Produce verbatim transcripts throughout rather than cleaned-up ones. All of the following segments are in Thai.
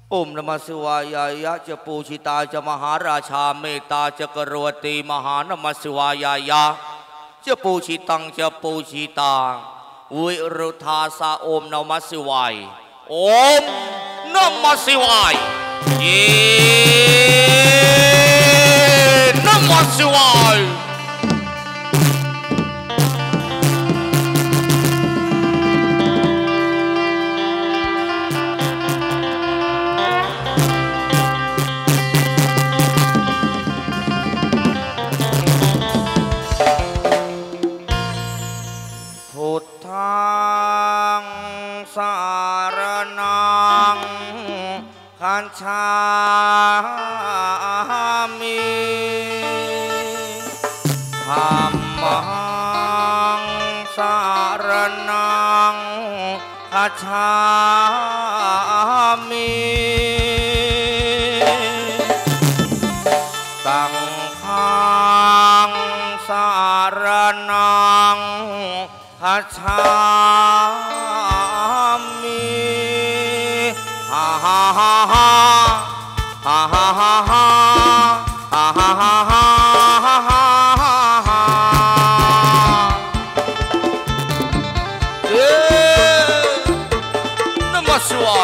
โอมนมัสสิวายายะจะปูชิตาจะมหาราชาเมตตาจะกรวตีมหานมัสสิวายายะจะปูชิตังจะปูชิตาวิรุธาสาโอมนมัสสิวายโอมนมัสสิวายเยนมัสสิวายสารนังคัญชามิธัมมังสารนังคัญชามิสังฆังสารนังคัญชาฮ่าฮ่าฮ่าฮ่าฮ่าฮ่าฮ่าฮ่าฮ่าฮ่าฮ่าฮ่าฮ่าฮ่าเอ๊ะนั่นมาสิวะ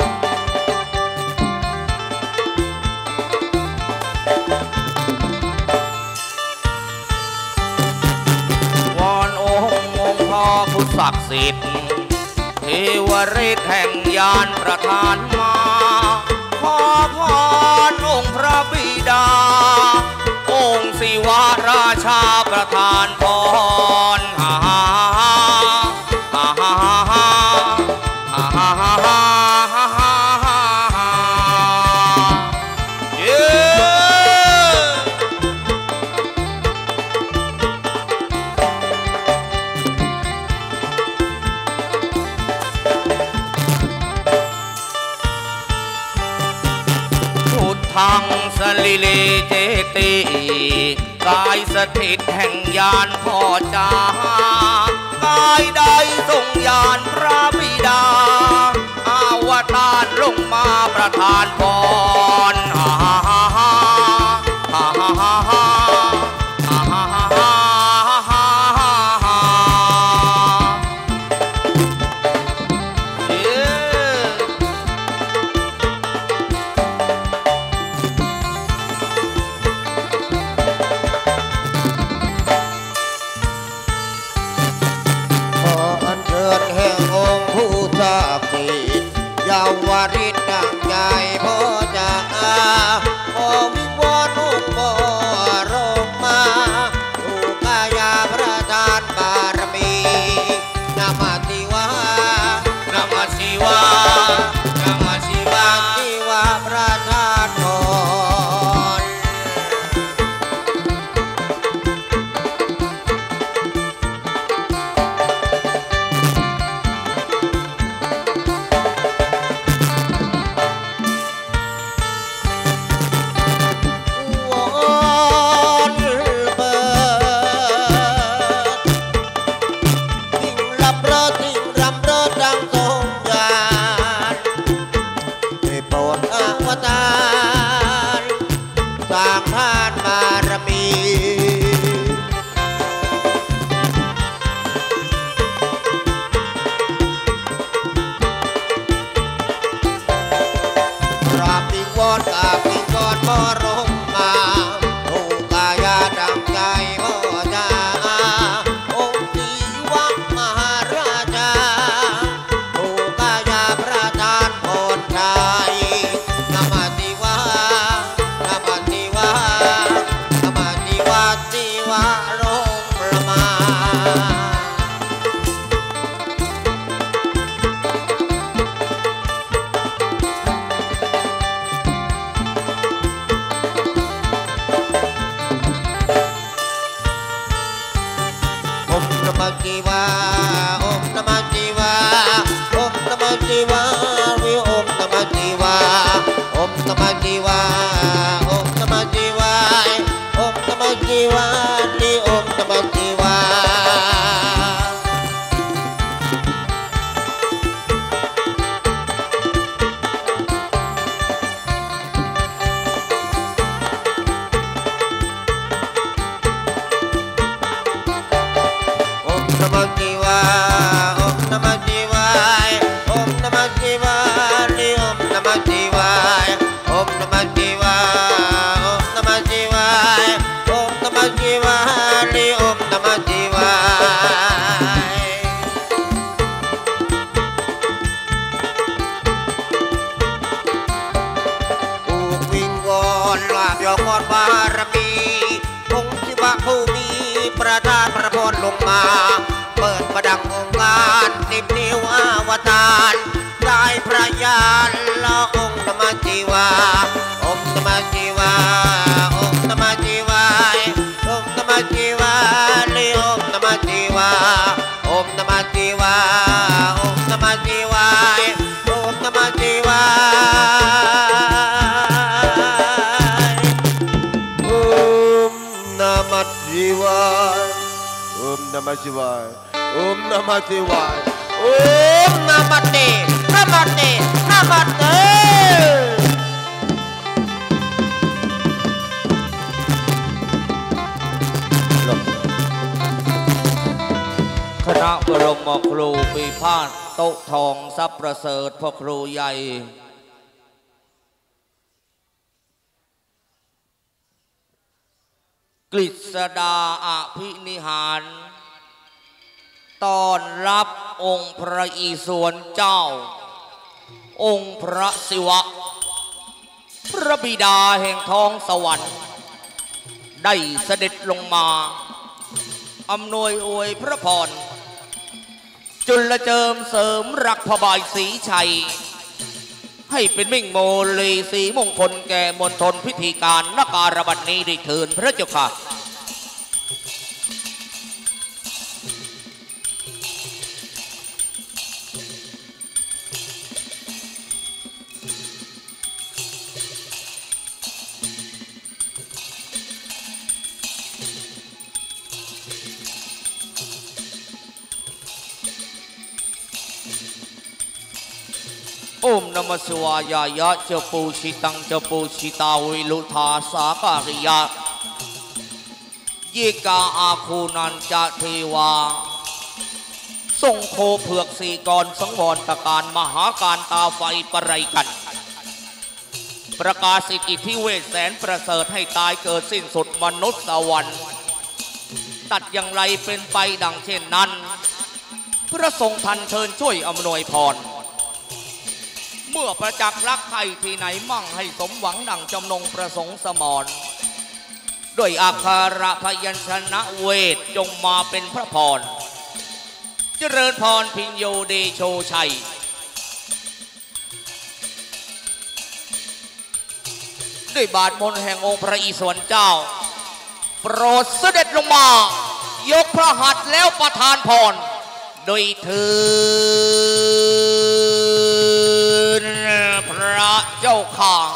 วอนองค์องค์พ่อผู้ศักดิ์สิทธิ์เทวฤทธิ์แห่งยานประทานมาขอพรองค์พระบิดาองค์ศิวราชาประทานพรฮ่าฮ่าฮ่าฮ่าฮ่าฮ่าฮ่าฮ่าฮ่าฮ่าฮ่าฮ่าเย้ทังสลิเลเจติกายสถิตแห่งยานพ่อจากายใดทรงยานพระบิดาอาวตารลงมาประทานพรฮ่าฮ่าฮ่าฮ่าฮ่าฮ่าฮ่าฮ่าฮ่าฮ่าฮ่าฮ่ายาวริตดังใจพ่อจะอาขอวิงวอนลูกพ่อลงมาถูกกายาพระทานบารมีนามาติวานามาสิวานามาสิวาติวาพระทานพรลิโอมนมัสชิวายโอมนมัสชิวายโอมนมัสชิวายโอมนมัสชิวายลิโอมนมัสชิวายผู้วิงวอนลาบยอมอดบารมีองค์ศิวะผู้มีประทานพระพรลงมาเปิดประดังองค์การสิบนิ้วอวตารได้พระญาณละองค์นมัสชิวาองค์นมัสชิวาองค์นมัสชิวาองค์นมัสชิวาลิองค์นมัสชิวาองค์นมัสชิวาองค์นมัสชิวาองค์นมัสชิวาOm Namah Shivaya Om Namah Shivaya Om Namaste Namaste Namaste คณะบรมครูปีพาสโต๊ะทองทรัพย์ประเสริฐพ่อครูใหญ่กฤษดาอภินิหารต้อนรับองค์พระอิศวรเจ้าองค์พระศิวะพระบิดาแห่งท้องสวรรค์ได้เสด็จลงมาอำนวยอวยพระพรจุลเจิมเสริมรักพระบายศรีชัยให้เป็นมิ่งโมลีสีมงคลแก่มณฑลพิธีการนการบัดนี้ได้เถิดพระเจ้าค่ะโอมนมัสวายายะเจ้าปูชิตังเจ้าปูชิตาวิลุธาสาการิยะยิกาอาคูนันจะเทวาทรงโคเผือกสีกรสังวรตะการมหาการตาไฟปะไรกันประกาศสิทธิเวทแสนประเสริฐให้ตายเกิดสิ้นสุดมนุษย์สวรรค์ตัดอย่างไรเป็นไปดังเช่นนั้นพระทรงทันเชิญช่วยอำนวยพรเมื่อประจักษ์รักใครที่ไหนมั่งให้สมหวังดังจำนงประสงค์สมรด้วยอาคาระพยัญชนะเวทจงมาเป็นพระพรเจริญพรพิญโยเดโชชัยด้วยบาทมนต์แห่งองค์พระอิศวรเจ้าโปรดเสด็จลงมายกพระหัตถ์แล้วประทานพรโดยเถิดพระเจ้าข้า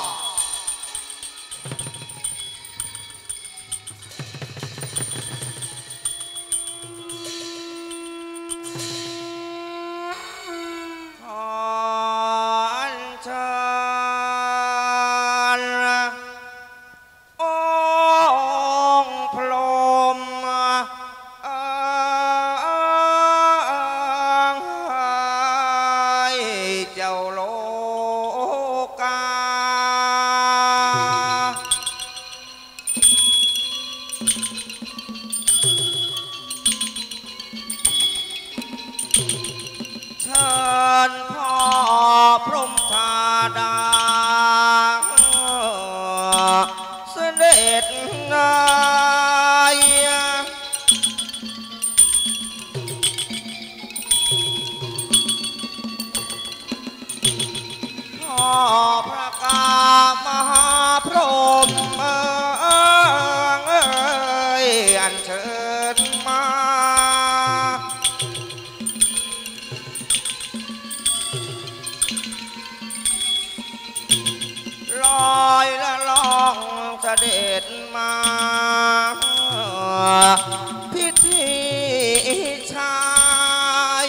พิธีชาย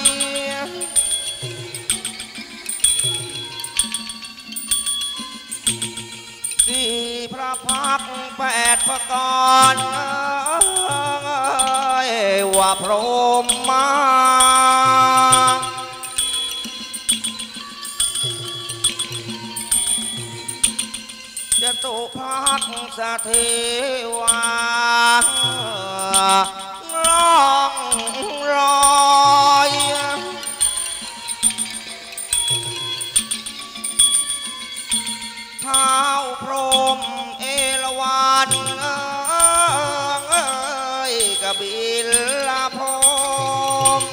สี่พระพักตร์แปดประการว่าพรหมมาจตุภักสเทวาล่องลอยเท้าพรหมเอราวัณเอ้ยกบิลพรหม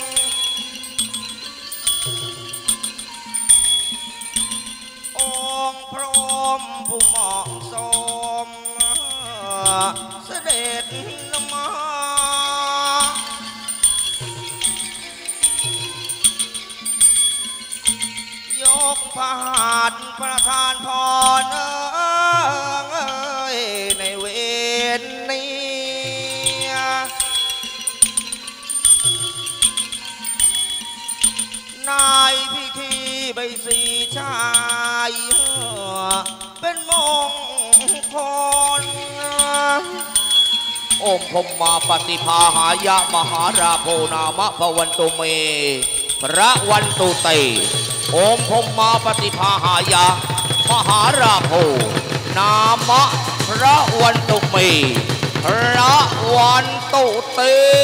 องค์พรหมผู้เหมาะสมเสด็จมายกพระหัตถ์ประทานพรในเวรนี้นายพิธีใบสีชายเป็นมงคลโอมพรหมาปฏิภาหายะมหาราโพนามะภวันตุเมพระวันตุเตโอมพรหมาปฏิภาหายะมหาราโพนามะพระวันตุเมพระวันตุเต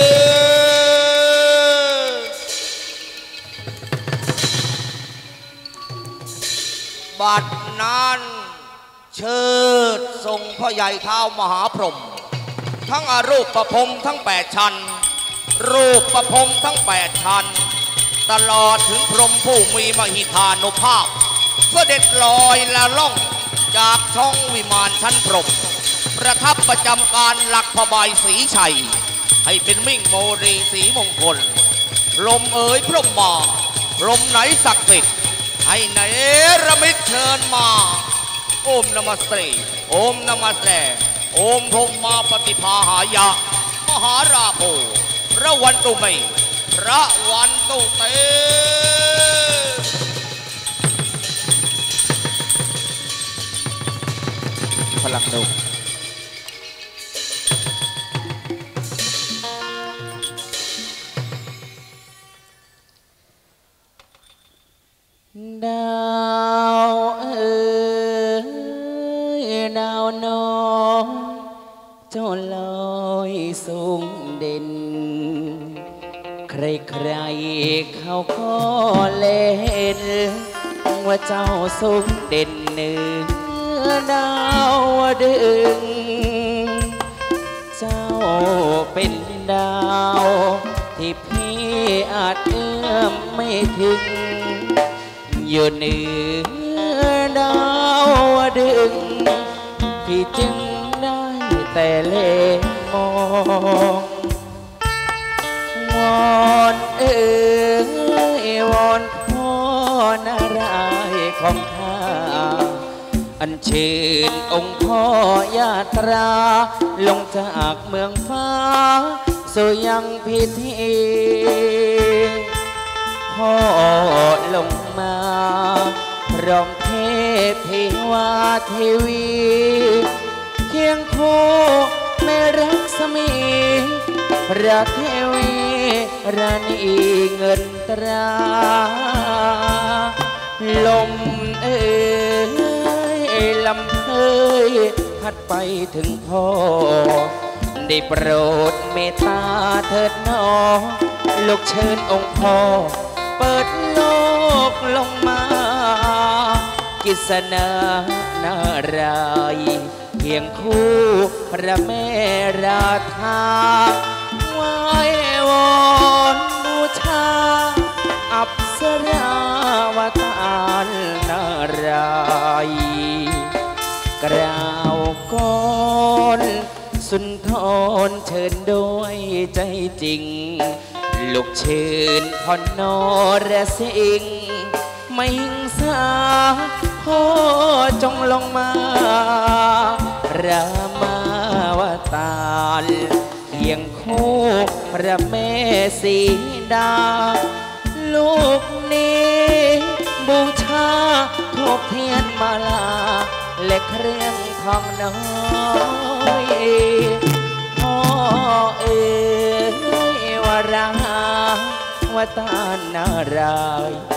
บัดนั้นเชิดทรงพ่อใหญ่เท้ามหาพรหมทั้งอรูปประพรมทั้งแปดชั้นรูปประพรมทั้งแปดชั้นตลอดถึงพรหมผู้มีมหิทานุภาพเสด็จลอยละล่องจากช่องวิมานชั้นพรหมประทับประจำการหลักพระบายสีชัยให้เป็นมิ่งโมรีสีมงคลลมเอ๋ยพรหมมาลมไหนศักดิ์สิทธิ์ให้เนรมิตเชิญมาโอมนมัสเตโอมนมัสเตโอมพรหมาปฏิภาหายะมหาราโภพระวันตุเมพระวันตุเตพลังดุดาวเอ๋ยดาวน้องเจ้าลอยสูงเด่นใครๆเขาก็เล่นว่าเจ้าสูงเด่นเนื้อดาวดึงเจ้าเป็นดาวที่พี่อาจเอื้อมไม่ถึงอยู่เหนือดาวดึงพี่จึงได้แต่เล่มองวอนเอ๋ยวอนพ่อนารายณ์ของข้าอัญเชิญองค์พ่อยาตราลงจากเมืองฟ้าสู่ยังพิธีพ่อลงมาพร้อมเทพเทวาเทวีเคียงคู่แม่รักษมีพระเทวีราณีเงินตราลมเอ่ยลำเพยพัดไปถึงพ่อได้โปรดเมตตาเถิดหนอลูกเชิญองค์พ่อเปิดโลกลงมากิษณานารายณ์เคียงคู่พระแม่ราธาไหว้วอนบูชาอัปสราวตารนารายณ์กล่าวก่อนสุนทรเชิญด้วยใจจริงลูกเชิญพ่อนรสิงห์ไม่หิงสาพ่อจงลงมารามา วตารเคียงคู่พระแม่สีดาลูกนี้บูชาทูปเทียนมาลาและเครื่องทองน้อยพ่อเอ๋ยวราวตารนารายม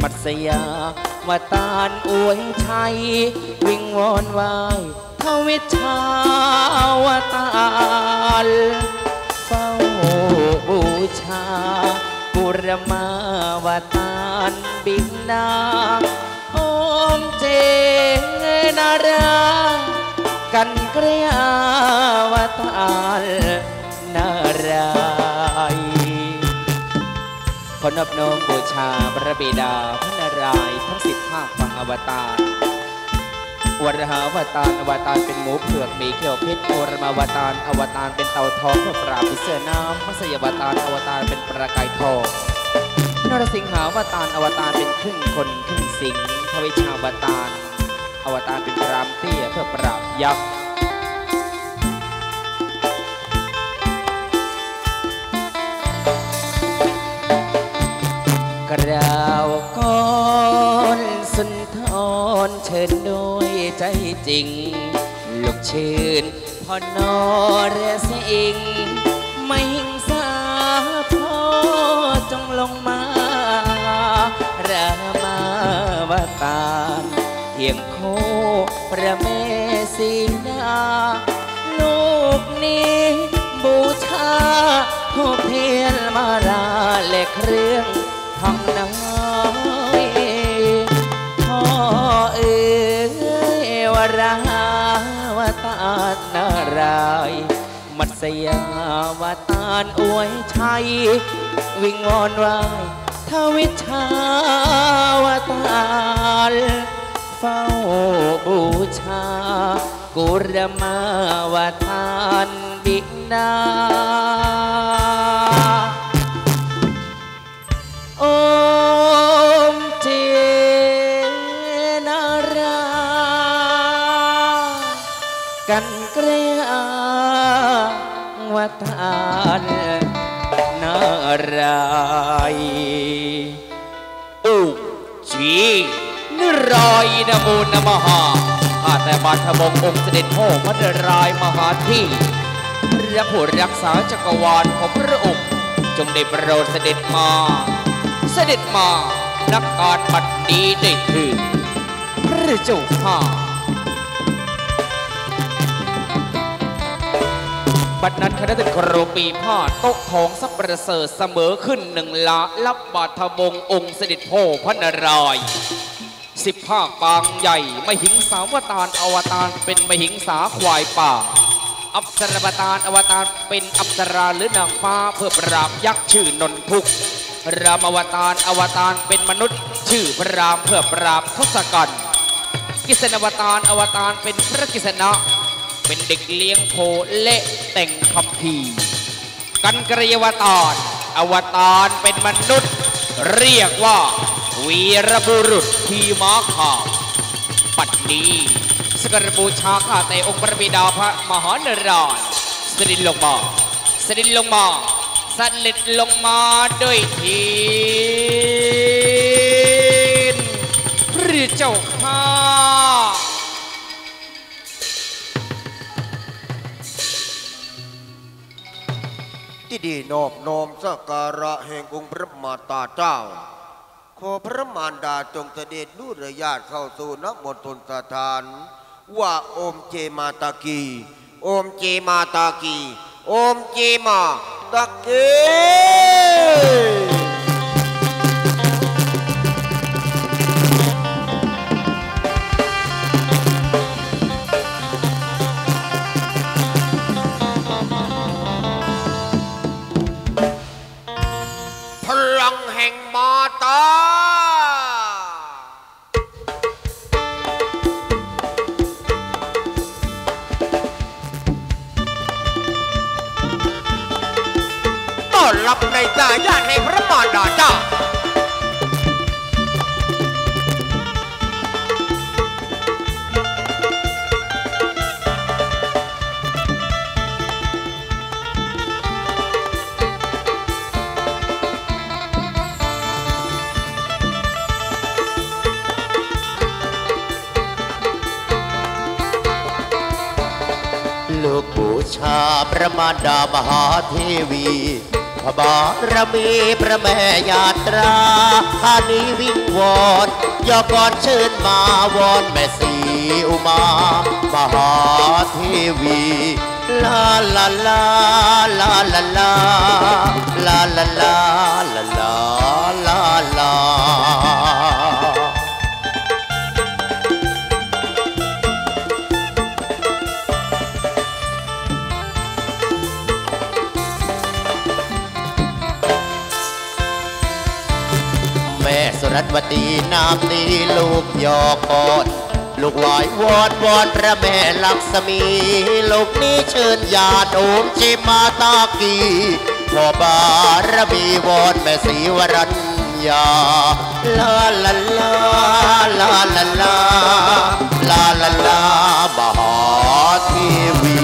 มัตยาวตารอวยชัยวิงวอนไหวทวิชาวตารเฝ้าบูชาบุรมาวตารบิดาองค์เจนารากันเกลียวตารนารายขอนอบน้อมบูชาพระบิดาพระนารายณ์ทั้งสิบภาคฝั่งอวตารวรหาวตารอวตารเป็นหมูเผือกมีเขี้ยวเพชรโอรมาวตารอวตารเป็นเต่าทองเพื่อปราบพิเศษน้ำมัสยวตารอวตารเป็นประกายทองนรสิงหาวตารอวตารเป็นครึ่งคนครึ่งสิงห์ทวิชาวตารอวตารเป็นพรามเตี้ยเพื่อปราบยักษ์กล่าวก่อนสุนทรเชิญด้วยใจจริงลูกชื่นพ่อนอเรสิงไม่หิงสาพ่อจงลงมารา วตารเพียงโคพระเมสีดาลูกนี้บูชาทูปเทียนมาลาและเครื่องทำน้อยพ่อเอ๋ยวราวตารนารายมัตสยาวตารอวยชัยวิงวอนไหวทวิชาวตารเฝ้าบูชากุรมาวทานบิดาโอมเจนารากันเกลียวทานนารายอุจีนิรายนโมนมหาข้าแต่บาทบงองค์เสด็จพ่อพระนารายณ์มหาธีพระผู้รักษาจักรวาลของพระองค์จงได้โปรดเสด็จมาเสด็จมานักการบัดนี้ได้ถึงพระเจ้าข้าบัดนั้นคณะตึกโครปีผ้าโต๊ะทองสับประเสริฐเสมอขึ้นหนึ่งละรับบาทบงองค์เสด็จพ่อพระนารายณ์สิบภาคปางใหญ่มหิงสาวตารอวตารเป็นมหิงสาควายป่าอัปสรบตารอวตารเป็นอัปสราหรือนางฟ้าเพื่อปราบยักษ์ชื่อนนทุกรามอวตารอวตารเป็นมนุษย์ชื่อพระรามเพื่อปราบทศกัณฐ์กิษณอวตารอวตารเป็นพระกิษณะเป็นเด็กเลี้ยงโคและแต่งคัมภีร์กันกรียวตารอวตารเป็นมนุษย์เรียกว่าวีรบุรุษทีม้าขาวปัดนี้สกรบูชาข้าแต่องค์พระบิดาพระมหานารายณ์เสด็จลงมาเสด็จลงมาเสด็จลงมาด้วยทีนพระเจ้าข้าที่ดีนอบน้อมสักการะแห่งองค์พระมาตาเจ้าขอพระมารดาจงเสด็จนุรญาติเข้าสู่นมณฑลสถานว่าโอมเจมาตากีโอมเจมาตากีโอมเจมาตากีพลังแห่งมาตาต้อนรับในสายญาติในพระมารดาเจ้าลูกบูชาพระมารดามหาเทวีพระบารมีพระแม่ยาตราข้านี้วิงวอนยอกก่อนเชิญมาวอนแม่ศรีอุมามหาเทวีลาลาลาลาลาลาลาลาลาลาลาลาลาแม่สุรัตวตีน้ำนี้ลูกยอกอดลูกไหววอนวอนพระแม่ลักษมีลูกนี้เชิญญาติโอมเจมาตากีพ่อบารมีวอนแม่ศรีวรัญญาลาลาลาลาลาลาลาลาลามหาเทวี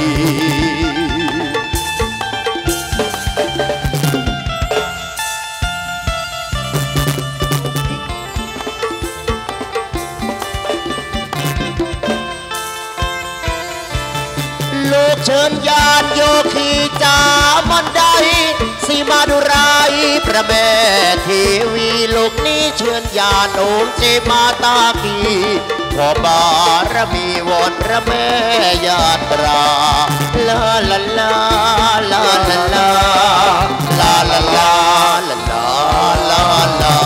ลูกเชิญญาติโยคีจามันใดสีมาดุไรพระแม่เทวีลูกนี้เชิญญาติโอมเจมาตากีพ่อบารมีวอนพระแม่ยาตราลาลาลาลาลาลาลาลาลาลาลาลาลา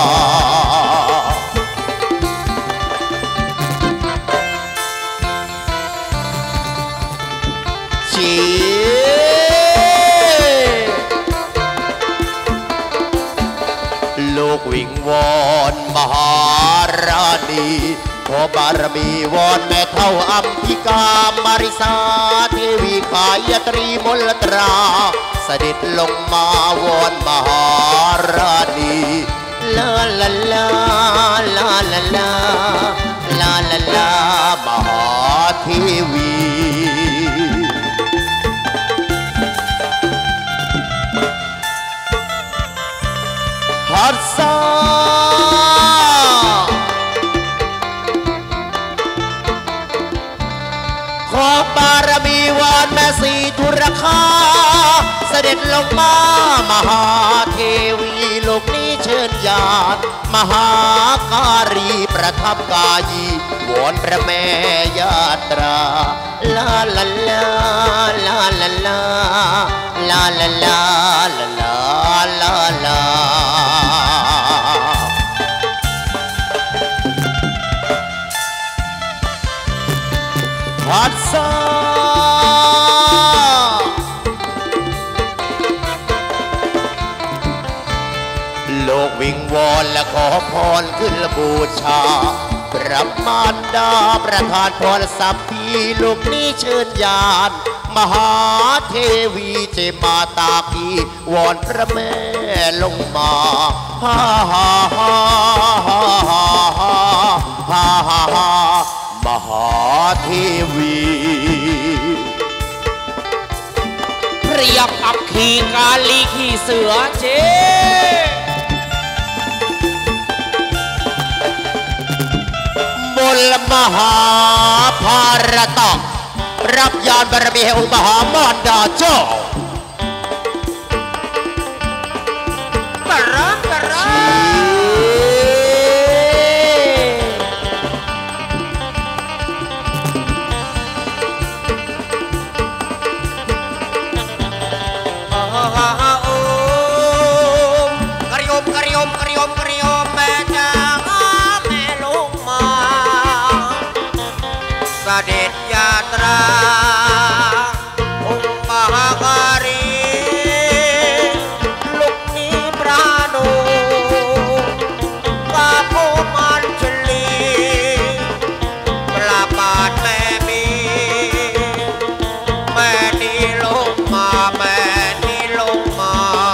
ลูกวิงวอนมหาราณีขอบารมีวอนแม่เท่าอัมพิกามาริสาเทวีกายตรีมลตราเสด็จลงมาวอนมหาราณีลาลาลาลาลาลาลาลาลามหาเทวีฮัสซาขอบารมีวอนแม่ศรีธุรคาเสด็จลงมามหาเทวีโลกนี้เชิญญาติมหาการีประทับกายีวอนพระแม่ยาตราลาลาลาลาลาลาลาลาลาลาลาลาลาฮัสซาโลกวิงวอนและขอพรขึ้นบูชาพระมารดาประทานพรสัพพีลูกนี้เชิญญาติมหาเทวีเจมาตากีวอนพระแม่ลงมาฮ่าฮ่าฮ่าฮ่าฮ่าฮ่าฮ่าฮ่าฮ่ามหาเทวีเปรียบกับขี่กาลีขี่เสือเจ๊บนมหาภารตะรับยานบารมีแห่งองค์มหามารดาเจ้าบาระบาระเสด็จยาตราองค์มหาการีลูกนี้พระนุกาโพมันชลีประบาทแม่มีแม่นี้ลงมาแม่นี้ลงมา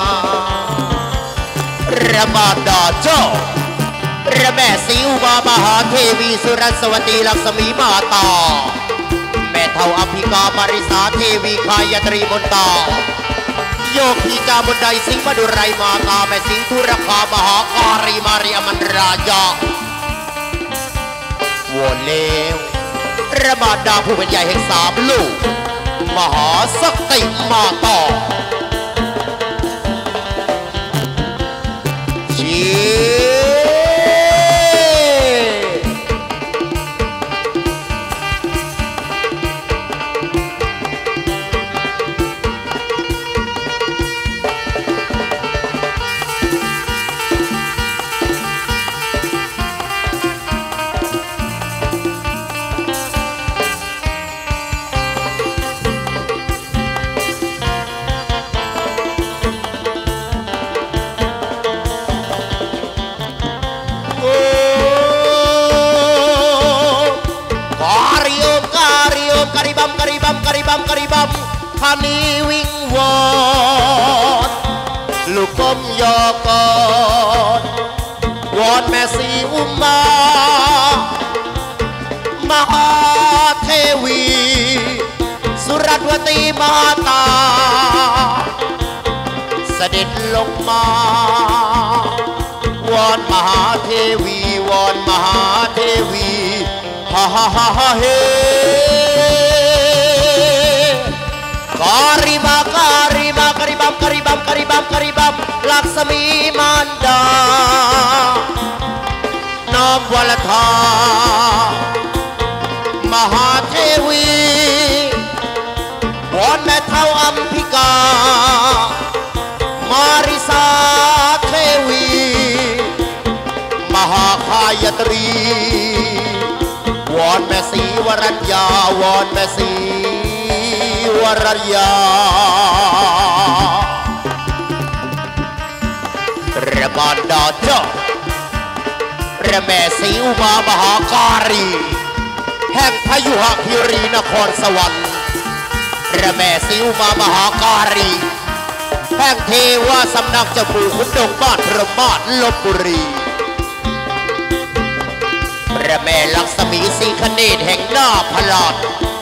ระบาดดาเจ้าพระแม่ศรีอุมามหาเทวีสุรัสวตีลักษมีมาตาแม่เท่าอภิกามาริสาเทวีคายตรีมนตาโยคีจาบนไดสิงห์มดุไรมาตาแม่สิงห์ธุรคามหาการีมาริอมันราญาโวเลวระบาดดาผู้เป็นใหญ่แห่งสามลูกมหาสักติมาตาคานีวิ่งวอนลูกก้มยอกอดวอนแม่สีอุมมามหาเทวีสุรัตวตีมาตาเสด็จลงมาวอนมหาเทวีวอนมหาเทวีฮ่าฮ่าฮ่าฮ่าเฮการิบาการิบาการิบัมการิบัมการิบัมการิบัมลักษมีมารดาน้อมวลธามหาเทวีวอนแม่เท่าอัมพิกามาริสาเทวีมหาคายตรีวอนแม่ศรีวรัญญาวอนแม่ศรีวรัญญาระบาดดาเจ้าระแม่ศรีอุมามหาการีแห่งพยุหคีรีนครสวรรค์ระแม่ศรีอุมามหาการีแห่งเทวาสำนักเจ้าปู่ขุนดงบ้านพระมาศลพบุรีระแม่ลักษมีศรีคเนศแห่งหน้าพลาด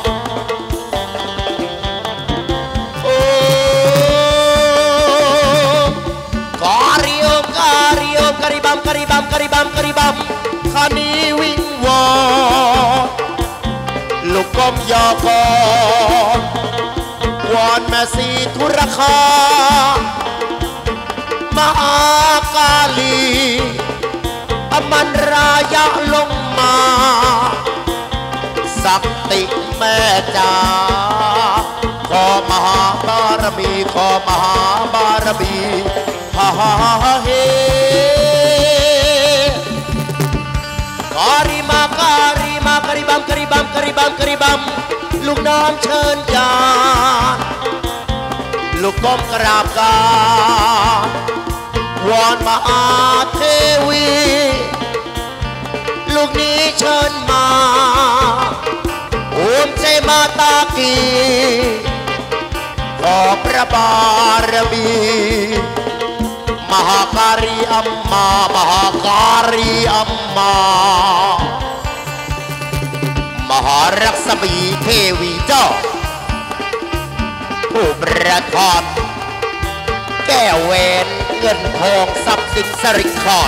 การิโอมการิโอมการิบัมการิบัมการิบัมการิบัมคานีวิ่งวอนลูกก้มยอกอดวอนแม่สีธุรคามหากาลีอมันรายะลงมาสักติแม่จ๋าขอมหาบารมีขอมหาบารมีฮ่าฮ่าฮ่าเฮการิมาการิมาการิบัมการิบัมการิบัมการิบัมลูกน้องเชิญญาลูกก้มกราบกรานวอนมหาเทวีลูกนี้เชิญมาโอมเจมาตากีขอพระบารมีมหาการีอัมมามหาการีอัมมามหารักษมีเทวีเจ้าผู้ประทานแก้วแหวนเงินทองทรัพย์สินสริงคอน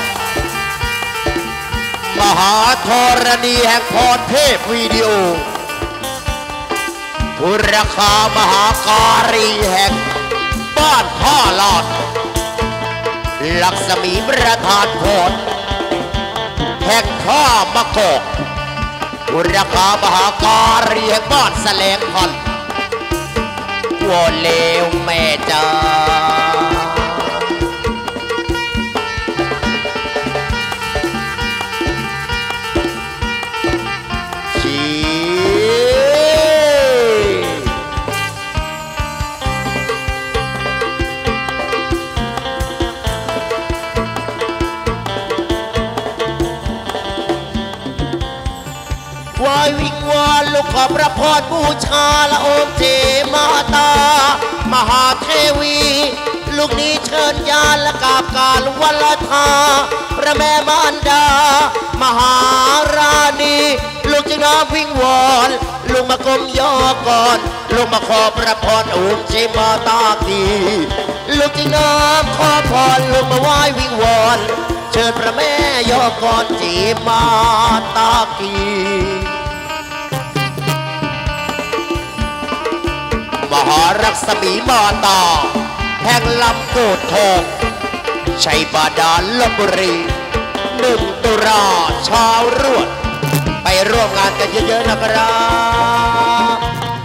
มหาธรณีแห่งพรเทพวิดีโอผู้ราคามหาการีแห่งบ้านท่าลอดลักษมีประธานพรแห่งท่ามะกอกผู้ราคามหาการีแห่งบ้านแสลงพันวอนเลวแม่จ้าวายวิงวอนลูกขอพระพรบูชาละโอมเจมาตามหาเทวีลูกนี้เชิญญาณและกราบการวัลธาพระแม่มารดามหาราณีลูกจึงน้อมวิงวอนลูกมากรมย่อก่อนลูกมาขอพระพรโอมเจมาตากีลูกจึงน้อมขอพรลูกมาไหว้วิงวอนเชิญพระแม่ย่อก่อนเจมาตากีมหารักษมีมาตาแห่งลำโกดทองชัยบาดาลลพบุรีหนึ่งตุลาชาวรวดไปร่วมงานกันเยอะๆนะครับ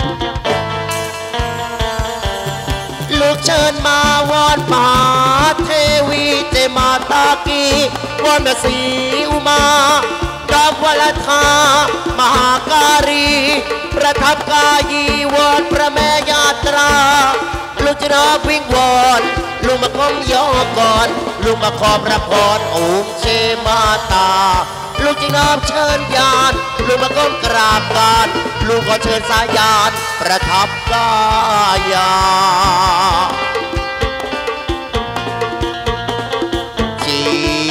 ลูกเชิญมาวอนมหาเทวีเจมาตากีวอนแม่ศรีอุมาดอกวลธามหาการีประทับกายีวอนพระแม่ยาตราลูกจะนับวิ่งวอนลูกมาก้มย่อก่อนลูกมาขอพระพรองค์เจมาตาลูกจึงน้อมเชิญญาณลูกมาก้มกราบการลูกขอเชิญสายานประทับกายาจี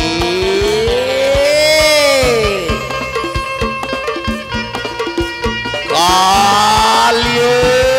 กาลิโอ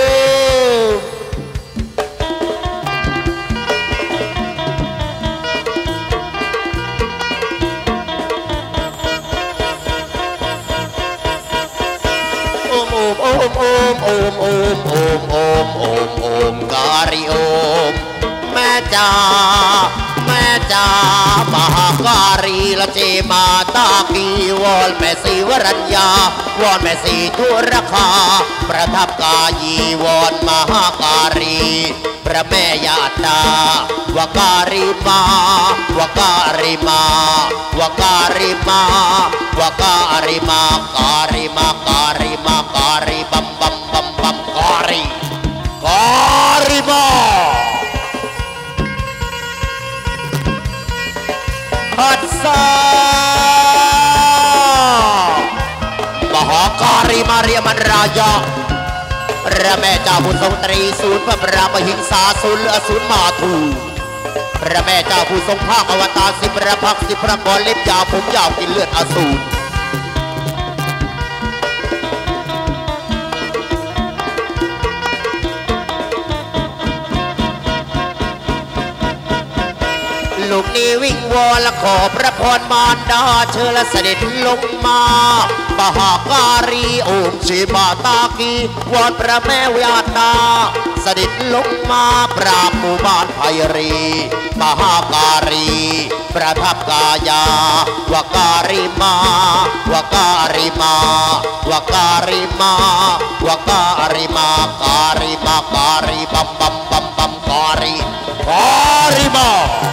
โอมโอมโอมโอมโอมโอมโอมโอมโอมกาลิโอมแม่จ๋าแม่จ๋ามหาการีละเจมาตากีวอนแม่ศรีวรัญญาวอนแม่ศรีทุรคาประทับกายีวอนมหาการีพระแม่ยาตาวการิมาวการิมาวการิมาวการิมาการิมาการิมาการิบัมบัมบัมบัมการิการิมาฮัตซามหาการิมาเรียมันราชาพระแม่เจ้าผู้ทรงตรีศูนย์พระปราบหิงสาศูนย์อสูรมาทูพระแม่เจ้าผู้ทรงภาคอวตารสิบพระพักสิบพระกรเล็บยาวผมยาวกินเลือดอสูรลูกนี้วิ่งวอนและขอพระพรมารดาเชิญและเสด็จลงมามหาการีโอมเชมาตากีวอนพระแม่ยาตาเสด็จลงมาปราบหมู่บ้านไพรีมหาการีประทับกายาวการิมาวการิมาวการิมาวการิมาการิมาการิบัมบัมบัมบัมการิการิมา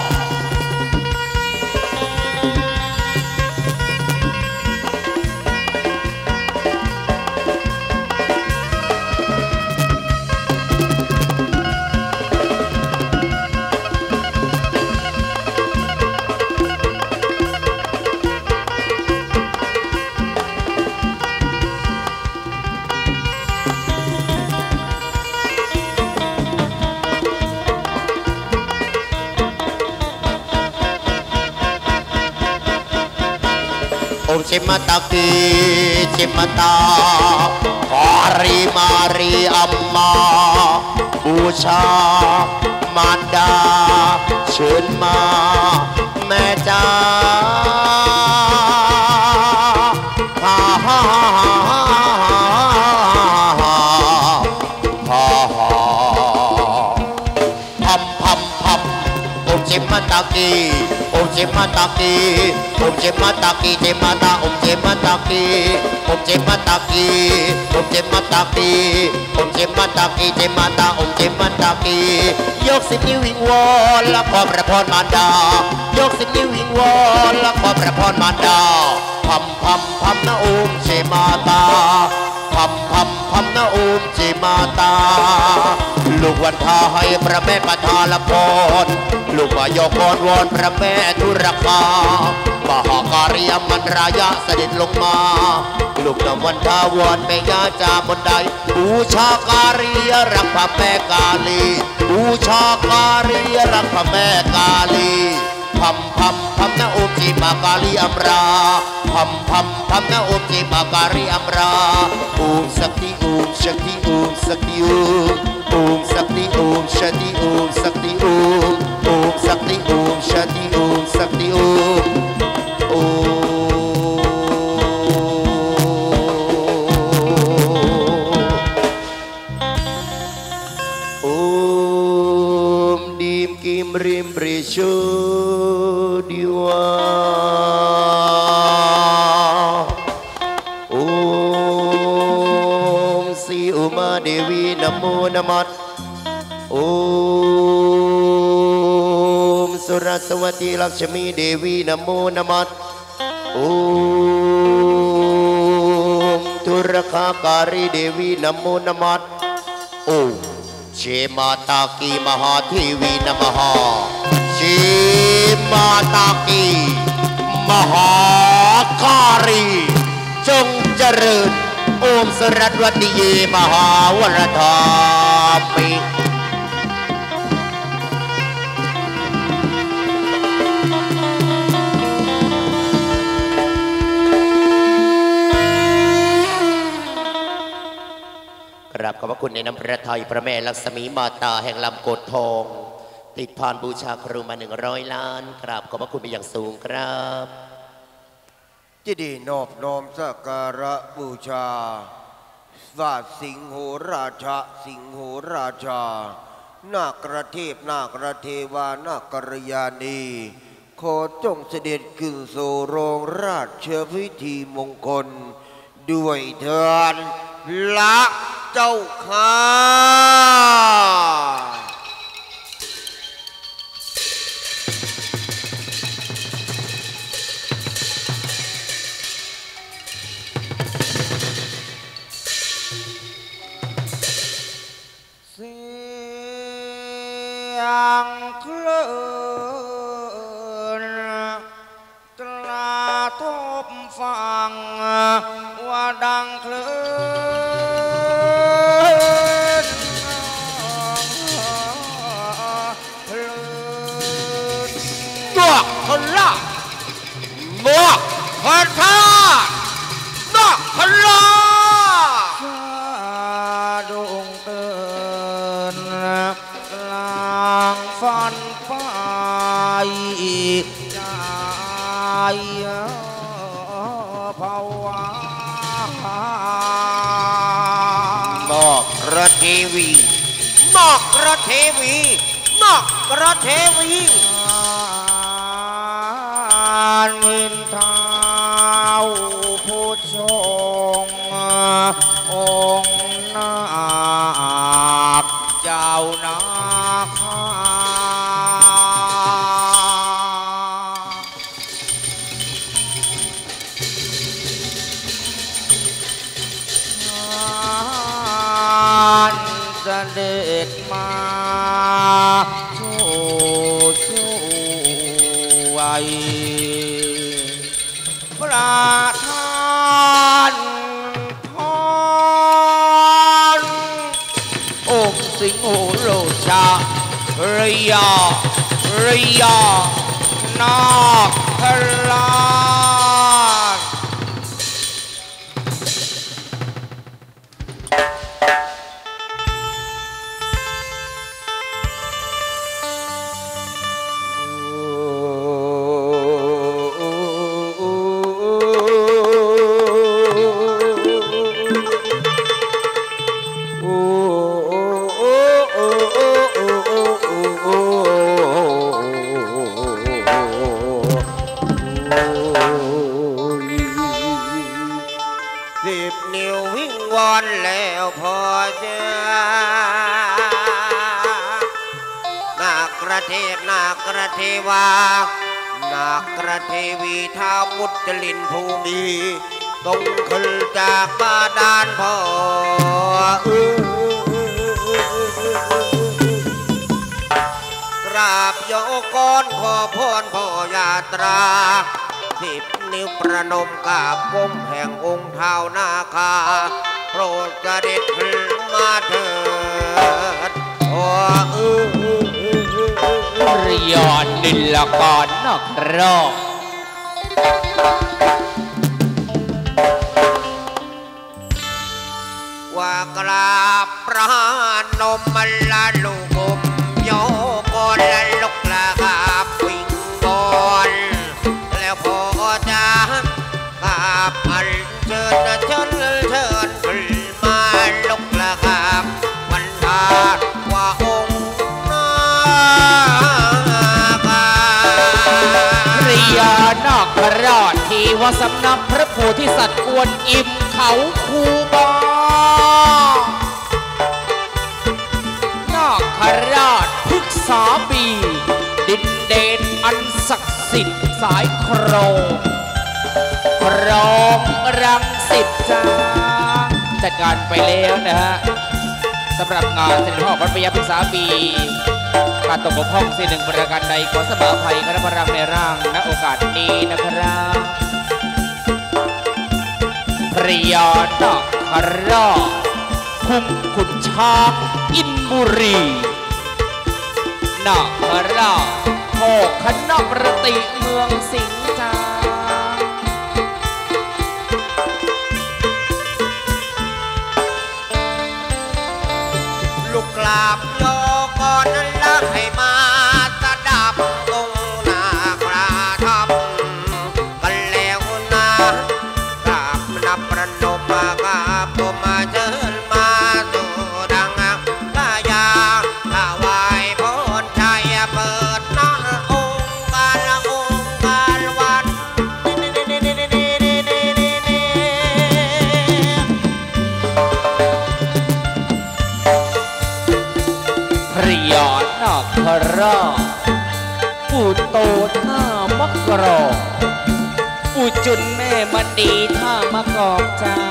โอมเชมาตากีเชมาตาการิมารีอัมมาบูชามารดาเชิญมาแม่จ๋าฮ่าฮ่าฮ่าฮ่าฮ่าพัมพัมพัมโอมเชมาตากีโอมเชมาตากีโอมเจมาตากีเจมาตาโอมเจมาตากีโอมเจมาตากีโอมเจมาตากีโอมเจมาตากีเจมาตาโอมเจมาตากียกสิบนิ้ววิงวอนและขอพระพรมารดายกสิบนิ้ววิงวอนและขอพระพรมารดาพัมพัมพัมนะโอมเจมาตาพัมพัมพัมนะโอมเจมาตาลูกวันทาให้พระแม่ประทานละพรลูกมายกกรวอนพระแม่ทุรคามหาการิยมันรายะเสด็จลงมาลูกนำวันทาวอนแม่ยาจาบนใดบูชาการีรักพระแม่กาลีบูชาการีรักพระแม่กาลีพัมพัมพัมนะโอมจีมาการีอัมราพัมพัมพัมนะโอมจีมาการีอัมราโอมสักทีโอมสักทีโอมสักทีโอมโอมสักทีโอมสักทีโอมสักทีโอมโอมสักทีโอมสักทีโอมสักทีโอมโอโอมดีมกิมริมปริชุมสีอุมาเดวีนะโมนะมัสโอมสุรสวัสดีลักษมีเดวีนะโมนะมัสโอมตุรคาการีเดวีนะโมนะมัสโอเชมาตากีมหาเทวีนะมหาเชมาตากีมหาการีจงเจริญโอมสรัสวติเยมหาวรธามิกราบขอบพระคุณในน้ำพระทัยพระแม่ลักษมีมาตาแห่งลำโกดทองติดพานบูชาครูมาหนึ่งร้อยล้านกราบขอบพระคุณไปอย่างสูงครับจะได้นอบน้อมสักการะบูชาว่าสิงโหราชาสิงโหราชานาคราเทพนาคราเทวานาครยานีขอจงเสด็จขึ้นสู่โรงราชพิธีมงคลด้วยเถิดละเจ้าข้ายังคลื่นกระทบฟังว่าดังคลื่นคลื่นตัวคนละบวกพันธะนอกพลาสาดงเตือนฟันไปใจภาวะนอกกระเทวีนอกกระเทวีนอกกระเทวีนินทาวผู้ชงองค์นาคเจ้านาคาเสด็จมาช่วยช่วยประทานพรองค์สิงโหโรชาเรียเรียนาคราชสิบนิ้ววิ่งวอนแล้วพอเจอนาคราเทพนาคราเทวานาคราเทวีท้าวมุจลินภูมิต้องขึ้นจากบาดาลพ่อกราบโยกรขอพรพ่อยาตราสิบนิ้วประนมกราบก้มแห่งองค์เท้านาคาโปรดเสด็จขึ้นมาเถิดโอ้เรียนนิลกรนอกรอบว่ากราบพระนมมลาลูกมโยกรและลูกละกาบวิ่งบอลแล้วพอจะกราบอันเชิญเชิญเชิญขึ้นมาลูกละกาบวันทาว่าองค์นาคาเรียนนอกรอบทีว่าสำนักพระโพธิสัตว์กวนอิมเขาคูบานาคราชพฤกษาบีดินเดนอันศักดิ์สิทธิ์สายโครงครองรังสิตจ้าจัดการไปแล้วนะฮะสำหรับงานเสด็จพ่อพระพยาพฤกษาบีการตกบกพร่องสิ่งหนึ่งประการใดขอสมาภัยคณะพรังในร่างณโอกาสนี้นะครับพระยานาคราชคุ้มขุนช้างอินบุรีนาคราชพ่อคณะประติเมืองสิงห์จ้าลูกกราบโยก่อนนั้นละให้มาสดับองค์นาคราทำกันแล้วนะกราบนับประนมมากราบก็มาเชิญมาสู่ดังกายาถวายพรชัยเปิดหน้าองค์การละองค์การวัดพระยานาคราชปู่โตท่ามะกรองปู่จุนแม่มันดีท่ามะกอกจ้า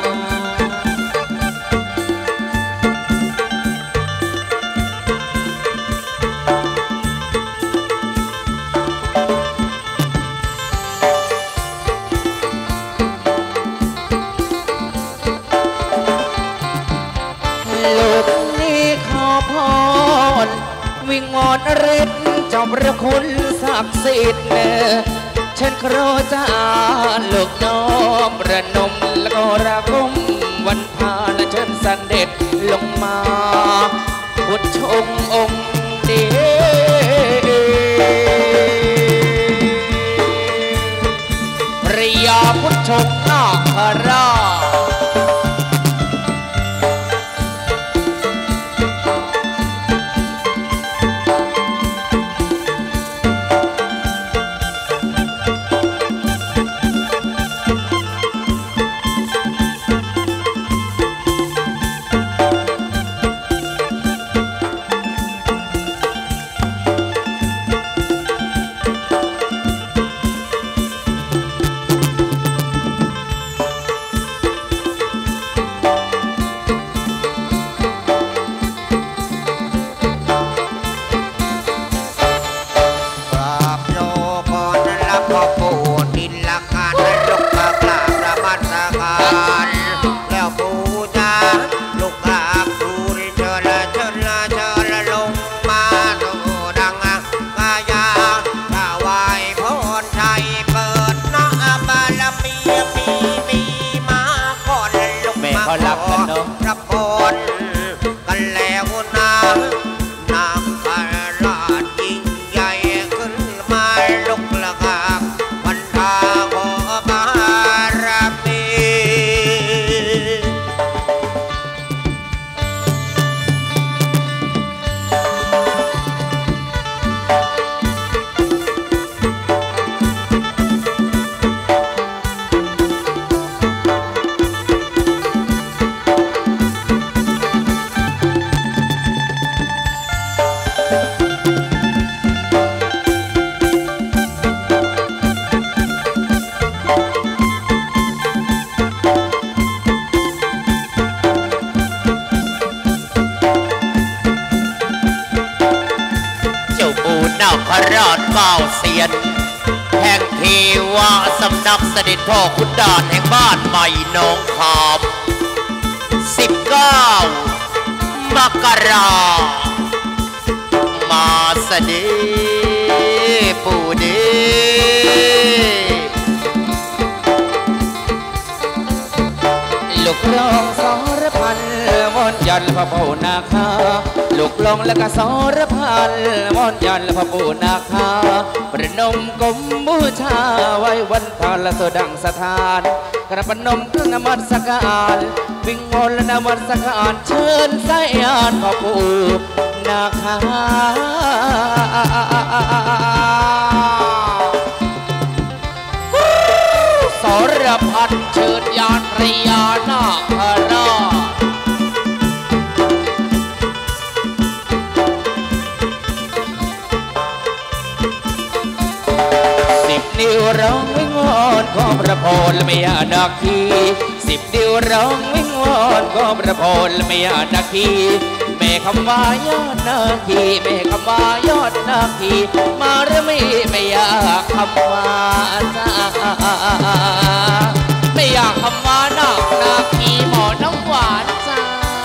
ลูกนี้ขอพรวิงวอนฤทธิ์เจ้าพระคุณศักดิ์สิทธิ์เชิญครูจ้าลูกน้อมประนมแล้วก็ระกมวันพาและเชิญสันเด็จลงมาพุทธชงองค์เดีพระยาพุทธชงนาคราชรับพรกันแล้วนะนาคราชยิ่งใหญ่ขึ้นมาลุกละครับวันทาขอบารมีราชเก้าเสียนแห่งเทวาสำนักเสด็จพ่อขุนด่านแห่งบ้านใหม่หนองขามสิบเก้ามกรามาเสด็จปู่เดลูกรองสรพันมนยันพระปู่นาคาลูกลองและก็สรพันมนยันพระปู่นาคาประนมกรมบูชาไว้วันพาละโสดังสถานกระประนมเครื่องนมัสการวิ่งมนและนมัสการเชิญสายานพระปู่นาคาสสรพันเชิญยานพระยานาคราชสิบนิ้วร้องวิงวอนขอพระพรไม่ยาดักทีสิบนิ้วร้องวิงวอนขอพระพรไม่ยาดักทีแม่คำว่ายอดนาคีแม่คำว่ายอดนาคีมาหรือไม่ไม่อยากคำว่าจ้าไม่อยากคำว่านาคนาคีหมอน้ำหวานจ้า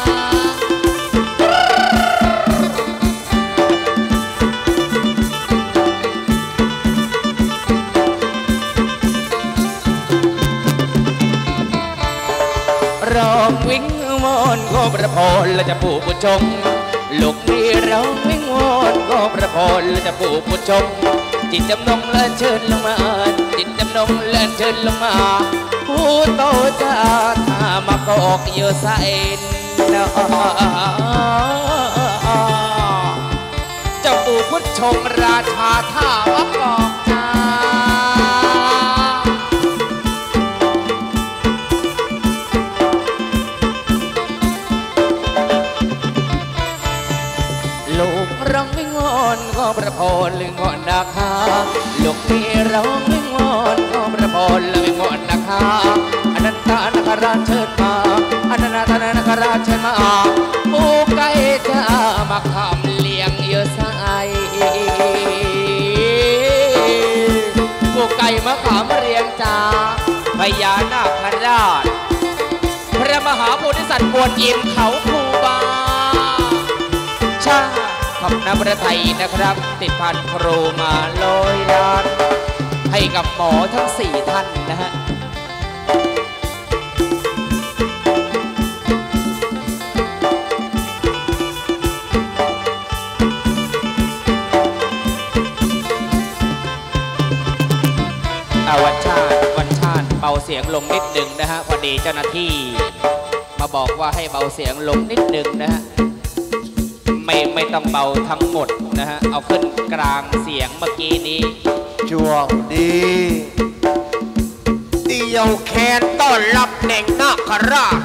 ร้องวิ่งวอนก็ประพรและจะปู่ผู้ชมลูกนี่ร้องวิ่งวอนก็ประพรและจะปู่ผู้ชมจิตจำนงและเชิญลงมาจิตจำนงและเชิญลงมาผู้โตจะถ้ามากอกเยอะใส่นะเจ้าปู่พุทธชงราชาท่ามากอกจ้าลูกร้องวิงวอนก็ประพรลึงวอนนาคาลูกพี่ร้องวิงวอนก็ประพรลึงวอนนาคาอนันตนาคราชเชิญมาอนันตนาคราชเชิญมาปูไก่จะมาคำเลี้ยงเยอะสายปูไก่มาขามเรียงจ่าพญานาคราชพระมหาโพธิสัตว์กวนอิมเขาภูบาชาขอบน้ำพระไทยนะครับติดพันครูมาลอยล้านให้กับหมอทั้งสี่ท่านนะฮะวันชาติวันชาติเบาเสียงลงนิดหนึ่งนะฮะพอดีเจ้าหน้าที่มาบอกว่าให้เบาเสียงลงนิดหนึ่งนะฮะไม่ไม่ต้องเบาทั้งหมดนะฮะเอาขึ้นกลางเสียงเมื่อกี้นี้ช่วงดีเดี่ยวแขนต้อนรับเน่งนาคราช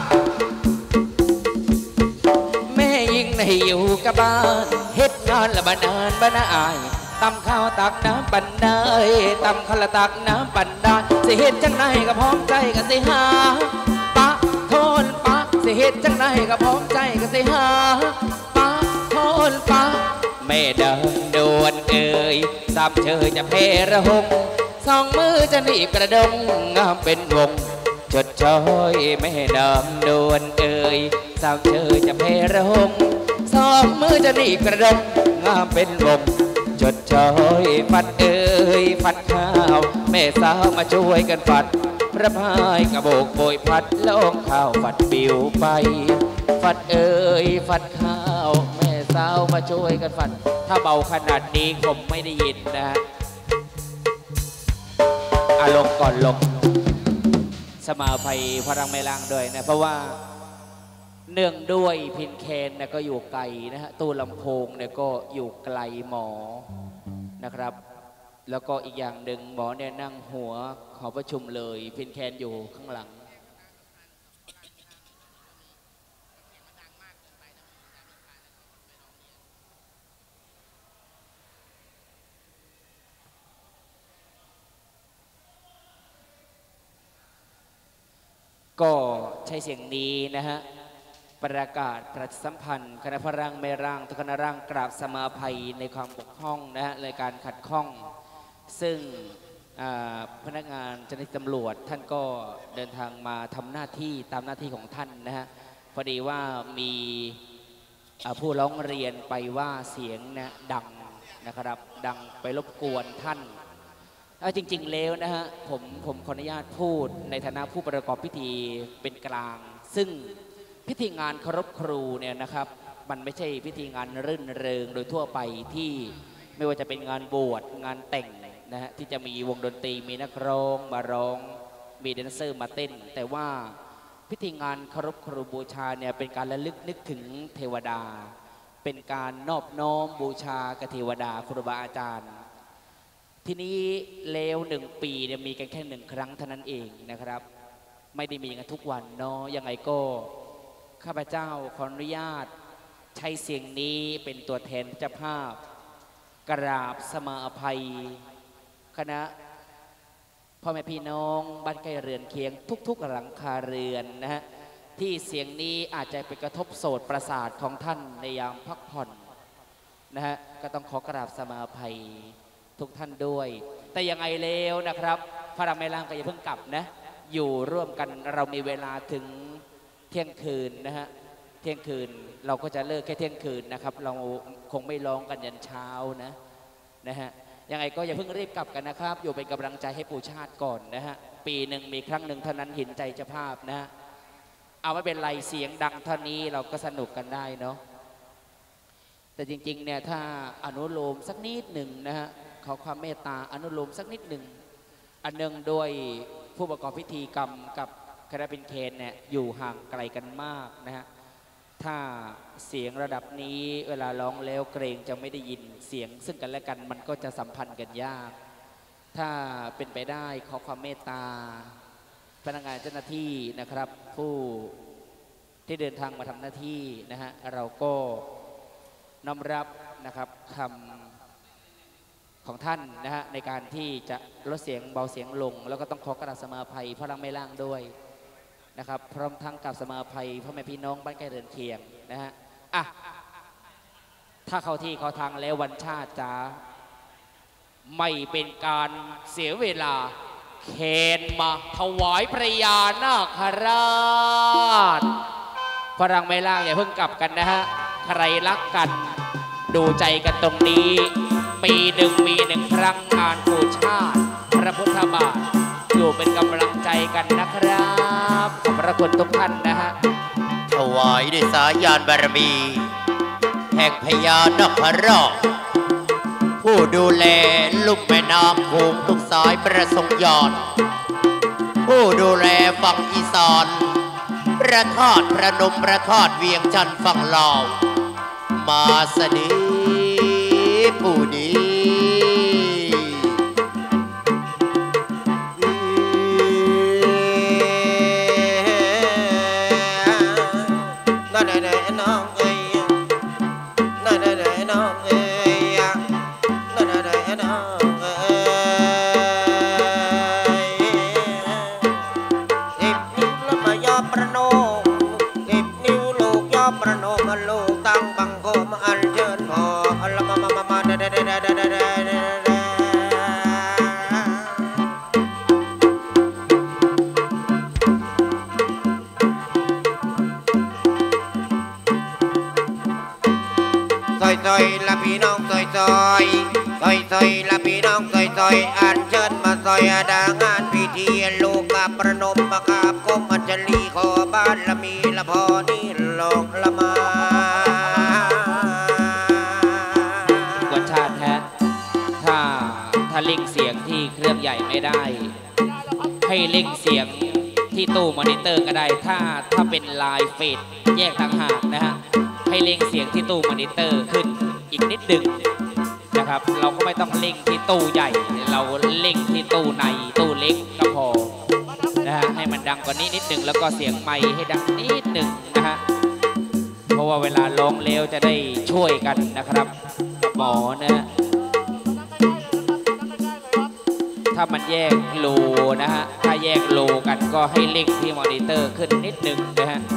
แม่ยิ่งในอยู่กับบ้านเฮ็ดงานละบ้านานบ้านอายตำข้าวตักน้ำปั่นได้ตำข้าวตักน้ำปั่นได้สิเฮ็ดจังไหนก็พร้อมใจกันสิหาปะโทนปะสิเฮ็ดจังไหนก็พร้อมใจกันสิหาปะโทนปะแม่เดินดวนเอ่ยสามเชยจะเพระหงสองมือจะหนีบกระดงงามเป็นวงจดช้อยแม่เดินดวนเอ่ยสามเชยจะเพระหงสองมือจะหนีบกระดงงามเป็นวงจดช้อยฟัดเอ่ยฟัดข้าวแม่สาวมาช่วยกันฟัดพระพายกระโบกโบยพัดลงข้าวฟัดปิวไปฟัดเอ่ยฟัดข้าวแม่สาวมาช่วยกันฟัดถ้าเบาขนาดนี้ผมไม่ได้ยินนะอาลงก่อนลงสมาภัยพลังไม่ล่างด้วยนะเพราะว่าเนื่องด้วยพินแคนเนี่ยก็อยู่ไกลนะฮะตู้ลำโพงเนี่ยก็อยู่ไกลหมอนะครับแล้วก็อีกอย่างหนึ่งหมอเนี่ยนั่งหัวหอประชุมเลยพินแคนอยู่ข้างหลังก็ใช้เสียงนี้นะฮะประกาศประชาสัมพันธ์คณะพระร่างไม่ร่างทุกคณะร่างกราบสมาภัยในความบกพร่องนะฮะในการขัดข้องซึ่งพนักงานเจ้าหน้าที่ตำรวจท่านก็เดินทางมาทำหน้าที่ตามหน้าที่ของท่านนะฮะพอดีว่ามีผู้ร้องเรียนไปว่าเสียงนะดังนะครับดังไปรบกวนท่านจริงๆแล้วนะฮะผมผมขออนุญาตพูดในฐานะผู้ประกอบพิธีเป็นกลางซึ่งพิธีงานเคารพครูเนี่ยนะครับมันไม่ใช่พิธีงานรื่นเริงโดยทั่วไปที่ไม่ว่าจะเป็นงานบวชงานแต่งนะฮะที่จะมีวงดนตรีมีนักร้องมาร้องมีแดนเซอร์มาเต้นแต่ว่าพิธีงานเคารพครูบูชาเนี่ยเป็นการระลึกนึกถึงเทวดาเป็นการนอบน้อมบูชากับเทวดาครูบาอาจารย์ทีนี้เลวหนึ่งปีเนี่ยมีกันแค่หนึ่งครั้งเท่านั้นเองนะครับไม่ได้มีกันทุกวันเนาะยังไงก็ข้าพเจ้าขออนุญาตใช้เสียงนี้เป็นตัวแทนเจ้าภาพกราบสมาอภัยคณะพ่อแม่พี่น้องบ้านใกล้เรือนเคียงทุกๆหลังคาเรือนนะฮะที่เสียงนี้อาจจะไปกระทบโสตประสาทของท่านในยามพักผ่อนนะฮะก็ต้องขอกราบสมาอภัยทุกท่านด้วยแต่ยังไงแล้วนะครับพระรามแม่ล่างก็อย่าเพิ่งกลับนะอยู่ร่วมกันเรามีเวลาถึงเที่ยงคืนนะฮะเที่ยงคืนเราก็จะเลิกแค่เที่ยงคืนนะครับเราคงไม่ร้องกันยันเช้านะนะฮะยังไงก็อย่าเพิ่งรีบกลับกันนะครับอยู่เป็นกำลังใจให้ปู่ชาติก่อนนะฮะปีหนึ่งมีครั้งหนึ่งเท่านั้นเห็นใจเจ้าภาพนะเอาไม่เป็นไรเสียงดังเท่านี้เราก็สนุกกันได้เนาะแต่จริงๆเนี่ยถ้าอนุโลมสักนิดหนึ่งนะฮะขอความเมตตาอนุโลมสักนิดหนึ่งอันหนึ่งโดยผู้ประกอบพิธีกรรมกับคณะเป็นเคนเนี่ยอยู่ห่างไกลกันมากนะฮะถ้าเสียงระดับนี้เวลาร้องแล้วเกรงจะไม่ได้ยินเสียงซึ่งกันและกันมันก็จะสัมพันธ์กันยากถ้าเป็นไปได้ขอความเมตตาพนักงานเจ้าหน้าที่นะครับผู้ที่เดินทางมาทำหน้าที่นะฮะเราก็น้อมรับนะครับคำของท่านนะฮะในการที่จะลดเสียงเบาเสียงลงแล้วก็ต้องขอกราบสมาภัยพระรังไม่ล่างด้วยนะครับพร้อมทั้งกับสมาภัยพ่อแม่พี่น้องบ้านใกล้เรือนเคียงนะฮะอ่ะถ้าเข้าที่เข้าทางแล้ววันชาติจะไม่เป็นการเสียเวลาเคนมาถวายพระยานาคราชพระรังไม่ล่างอย่าเพิ่งกลับกันนะฮะใครรักกันดูใจกันตรงนี้ปีหนึ่งมีหนึ่งครั้งงานปู่ชาติพระพุทธบาทอยู่เป็นกำลังใจกันนะครับขอบพระคุณทุกท่านนะฮะถวายด้วยสายานบารมีแห่งพญานาคราชผู้ดูแลลุ่มแม่น้ำโขงทุกสายประสงค์ยอดผู้ดูแลฝั่งอีสานพระธาตุพระนมพระธาตุเวียงจันทร์ฝั่งลาวมาสดีผู้ดีนั่นไหนน้องเอ้ยนั่นไหนน้องเอ้ยนั่นไหนน้องเอ้ยสิบนิ้วแล้วมายอประนมสิบนิ้วลูกยอประนมลูกตั้งบังคมอันเชิญพอละมามามามาเดเดเดเดเดเดซอยละพี่น้องซอยซอยซอยซอยละพี่น้องซอยซอยอันเชิญมาซอยดางานพิธีลูกกับประนมประกาบกรมอัญชลีขอบ้านละมีละพอนี่ลองละมาวันชาติฮะถ้าถ้าเล่งเสียงที่เครื่องใหญ่ไม่ได้ให้เล่งเสียงที่ตู้มอนิเตอร์ก็ได้ถ้าถ้าเป็นไลน์เฟซแยกต่างหากนะฮะให้เล่งเสียงที่ตู้มอนิเตอร์ขึ้นอีกนิดหนึ่งนะครับเราก็ไม่ต้องเล่งที่ตู้ใหญ่เราเล่งที่ตู้ในตู้เล็กก็พอนะฮะให้มันดังกว่านี้นิดหนึ่งแล้วก็เสียงไมค์ให้ดังนิดหนึ่งนะฮะเพราะว่าเวลาร้องเร็วจะได้ช่วยกันนะครับหมอนะถ้ามันแยกโลนะฮะถ้าแยกโลกันก็ให้เล่งที่มอนิเตอร์ขึ้นนิดหนึ่งนะฮะ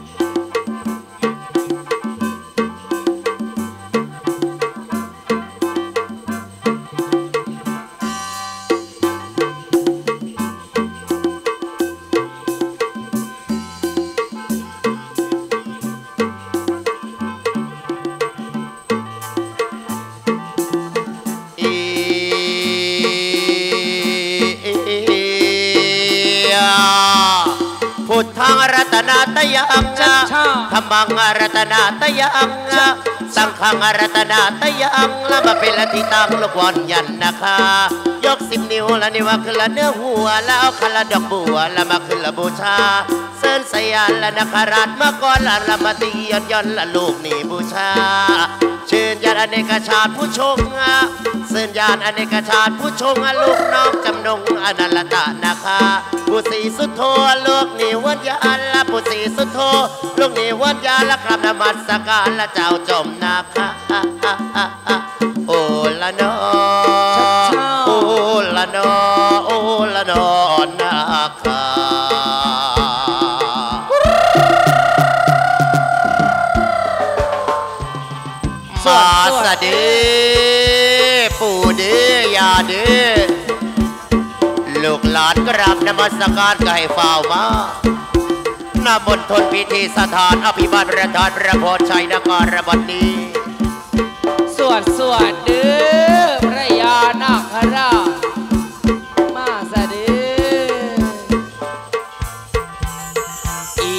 พุทธังรัตนาตยังธัมมังรัตนาตยังสังฆังรัตนาตยังแล้วมาเป็นละที่ตั้งลูกวอนยันนะคะยกสิบนิ้วละนี่ว่าคือละเนื้อหัวแล้วเอาคละดอกบัวละมาคือละบูชาเส้นสยานละนาคราชมาก่อนละละมาตีย้อนย้อนละลูกนี่บูชาเชิญญาติอเนกชาติผู้ชงเชิญญาติอเนกชาติผู้ชงลูกน้องจำนงอนันตะนะคะผู้ศรีสุโธลูกนิวัฒยาละผู้ศรีสุโธลูกนิวัฒยาละครับนมัสการละเจ้าจมนะคะโอละนอโอละนอโอละนอนะคะมาสะดือปู่ดื้อยาดื้อลูกหลานกราบนมัสการก็ให้เฝ้ามาหน้าบนทนพิธีสถานอภิบาลประธานพระโพธิ์ชัยนครบัดนี้สวดสวดเด้อพระยานาคราชมาสะดืออี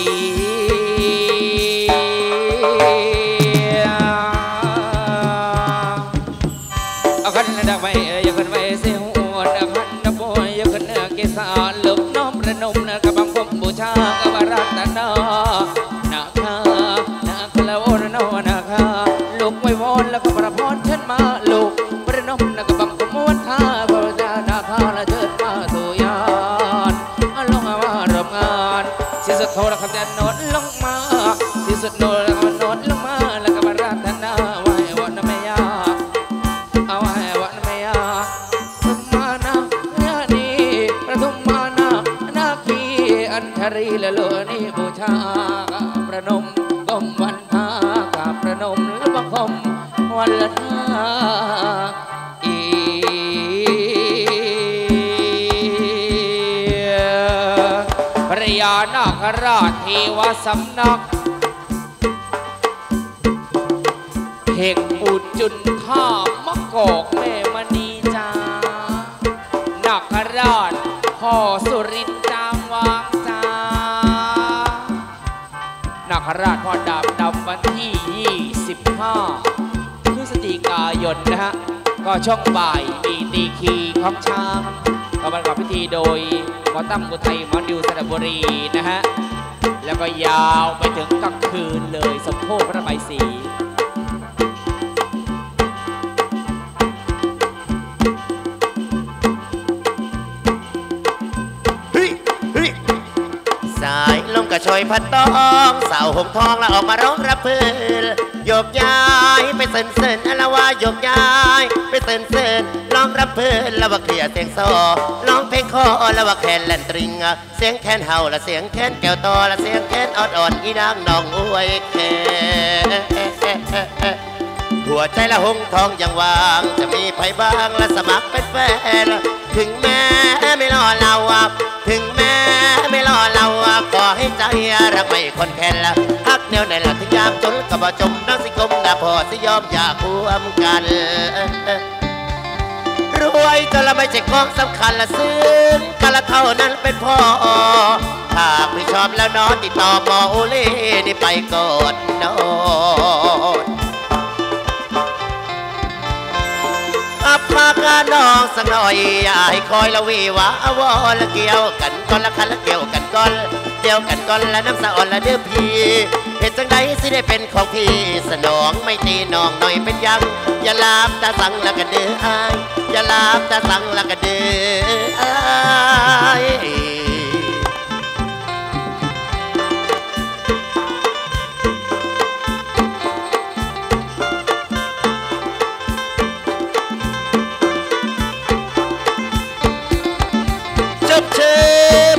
เอาขันดักไว้อย่าขันไว้เสียหัวดักขันดักบอยอย่าขันเนื้อเกสาลูกน้อมระนมนะกระบังคมบูชากระบารัตนานาคานาคละโอระนอนาคาลูกไว้วอนแล้วก็ประพรเชิญมาลูกประนมนะกระบังคมวันท่าพระเจ้านาคาละเชิญมาสู่ยานลงมารำงานที่สุดโทรคำแดนโนดลงมาที่สุดโนดโนดลงมาแล้วก็บารัตนาไว้วันนไม่ยาเอาไว้วันไม่ยาทุมมานะเนี่ยนี่ประทุมมานะนาคีอันธรีละโลนี่บูชาประนมก้มวันท่ากราบประนมและบังคมวันละท่าอีพระยานาคราชเทวสำนักเพ่งอุจุนท่ามะกอกแม่มณีจานาคราชพ่อสุรินจามวางจานาคราชพ่อดาบดำวันที่ยี่สิบห้าพฤศจิกายนนะฮะก็ช่วงบ่ายมีตีคีของช้างก็ประกอบพิธีโดยหมอตั้มอุทัยหมอดิวสระบุรีนะฮะแล้วก็ยาวไปถึงกลางคืนเลยสมโภชพระใบสีสายลมกระชอยพัดต้องสาวหงทองแล้วออกมาร้องรับเพื่อนโยกย้ายไปเซินเซินอลาวาโยกย้ายไปเซินเซินร้องรับเพื่อนแล้วว่าเคลียร์เสียงโซ่ร้องเพลงคอแล้วว่าแคนแลนตริงเสียงแคนเห่าและเสียงแคนแก้วตอและเสียงแคนอ่อนๆอีนางน้องอวยแค่หัวใจละหงทองยังว่างจะมีไผบ้างและสมัครเป็นแฟนถึงแม้ไม่รอเราถึงแม้ไม่รอเราขอให้ใจรักไม่คนแค้นละฮักแนวไหนละถึงยามจนกับจมนักสิกมนาพอสิยอมอยากควมกันรวยจนละไม่ใช่ของสำคัญละซึ้งกันละเท่านั้นเป็นพ่อหากไม่ชอบแล้วนอนติดต่อหมอโอเล่นี่ไปกอดนอนอับมากาน้องสักหน่อยอย่าให้คอยละวีวะอวอละเกี่ยวกันก้อนละคันละเกี่ยวกันก้อนเกี่ยวกันก้อนละน้ำสะอ่อนละเดือพี่เหตุจังใดสิได้เป็นของพี่สนองไม่ตีน้องหน่อยเป็นยังอย่าลาบตาสั่งละกันเดืออายอย่าลาบตาสั่งละกันเดืออายเชิบ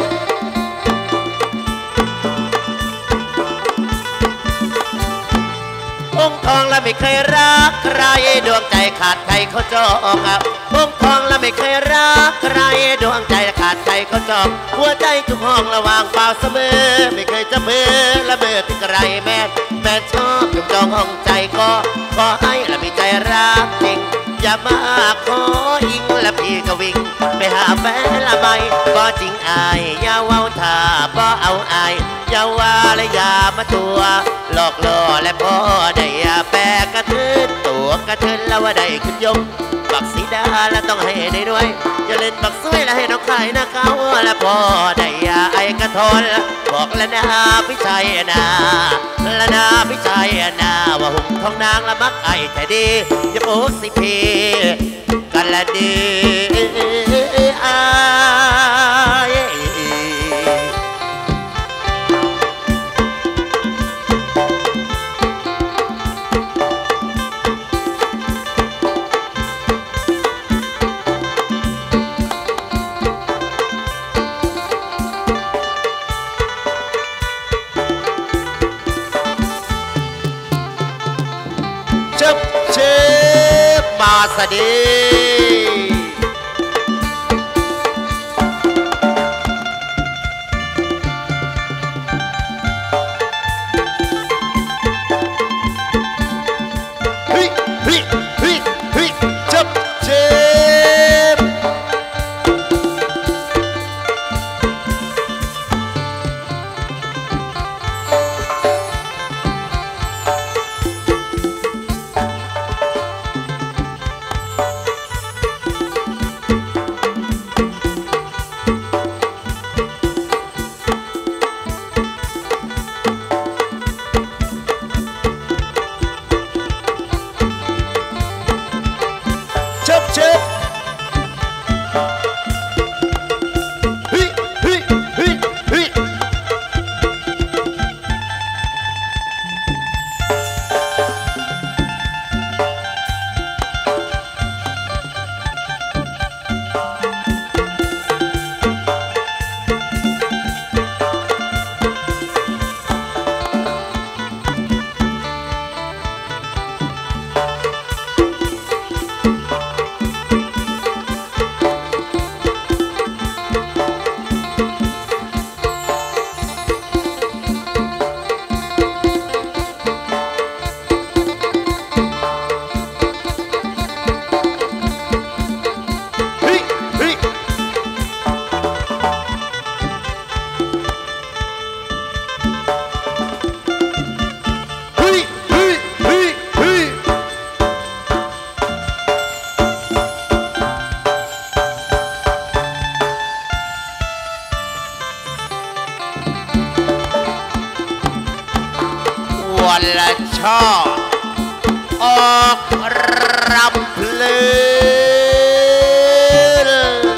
องค์ทองและไม่เคยรักใครดวงใจขาดใครเขาจององค์ทองและไม่เคยรักใครดวงใจขาดใครเขาจองหัวใจทุกห้องระวางเปล่าเสมอไม่เคยจะเบื่อละเบื่อที่ใครแม่แม่ชอบทุกจองห้องใจก็ขอให้และมีใจรักจริงอย่ามาขออิงและพี่ก็วิ่งไปหาแฟนละไม่ก็จริงอายอย่าว่าถ้าบ่เอาอายอย่าว่าและอย่ามาตัวหลอกล่อและพ่อได้แปรกระทืนตัวกระทืนแล้วว่าได้ขึ้นยกบักสีดาแล้วต้องให้ได้ด้วยอย่าเล่นบักสวยแล้วให้น้องขายหน้าเขาและพ่อได้ไอกระทนบอกแล้วนะพี่ชายนะแล้วนะพี่ชายนะว่าหงทของนางละมักไอ้แต่ดีอย่าโป๊กสิเพกันละดีอายมาสดีเฮ้ยเฮ้ยเฮ้ยเฮ้ยจับเจ็บวันละช่อออกรำเพลิน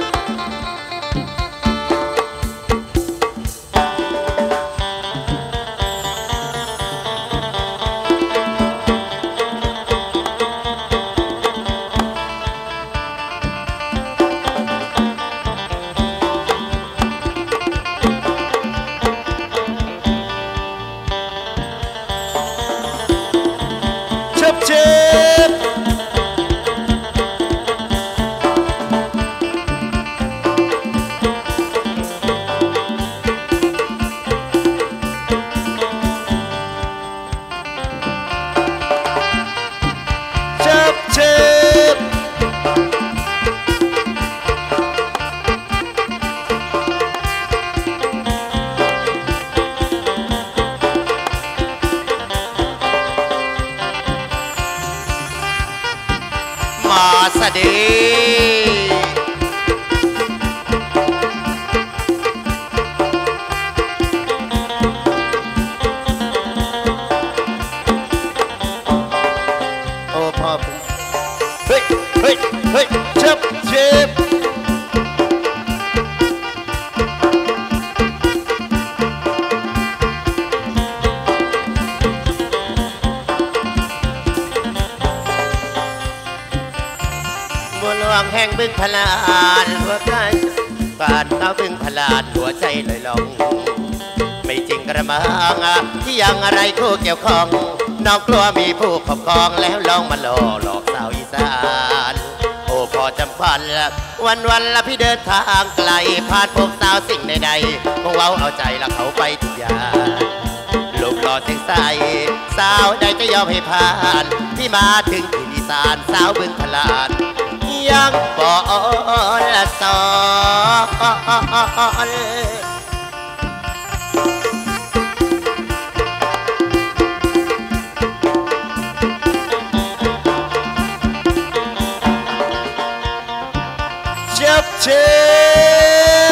มาสดีโอ้พ่อผมเฮ้ยเฮ้ยเฮ้ยเจ็บเจ็บแห่งบึงพลานหัวใจปานเท้าบึงพลานหัวใจลอยลงไม่จริงกระมังที่ยังอะไรคู่เกี่ยวข้องน้องกลัวมีผู้ครอบครองแล้วลองมาหลอกหลอกสาวอีสานโอ้พอจำพันวันวันละพี่เดินทางไกลผ่านพบสาวสิ่งใดๆคงเว้าเอาใจละเขาไปทุกอย่างลูกหล่อเสียงใสสาวใดจะยอมให้ผ่านที่มาถึงถิ่นอีสานสาวบึงพลานยังบ่ละสอนเจ็บเจ็บ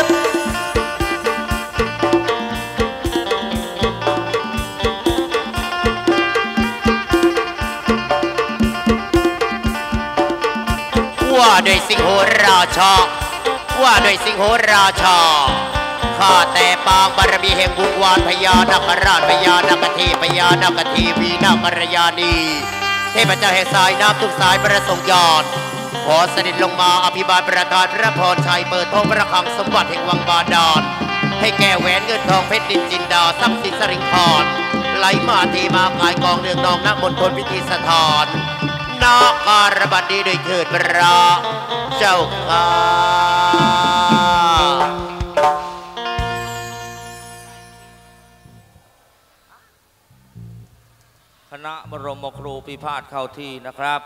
โดยสิงโหราชาว่าโดยสิงโหราชาข้าแต่ปางบารมีแห่งบุญวานพญานาคราชพญานาคเทพญานาคเทวีนาครยานีเทพเจ้าแห่งสายน้ำทุกสายประสงค์ยอดขอเสด็จลงมาอภิบาลประทานพระพรชัยเปิดทองพระคลังสมบัติแห่งวังบาดาลให้แก่แหวนเงินทองเพชรดินจินดาทรัพย์สินสริงครไหลมาเทมากายกองเนืองนองณมณฑลพิธีสถานนาการบัดนี้โดยเถิดพระเจ้าข้าคณะบรมครูพิพาทเข้าที่นะครับ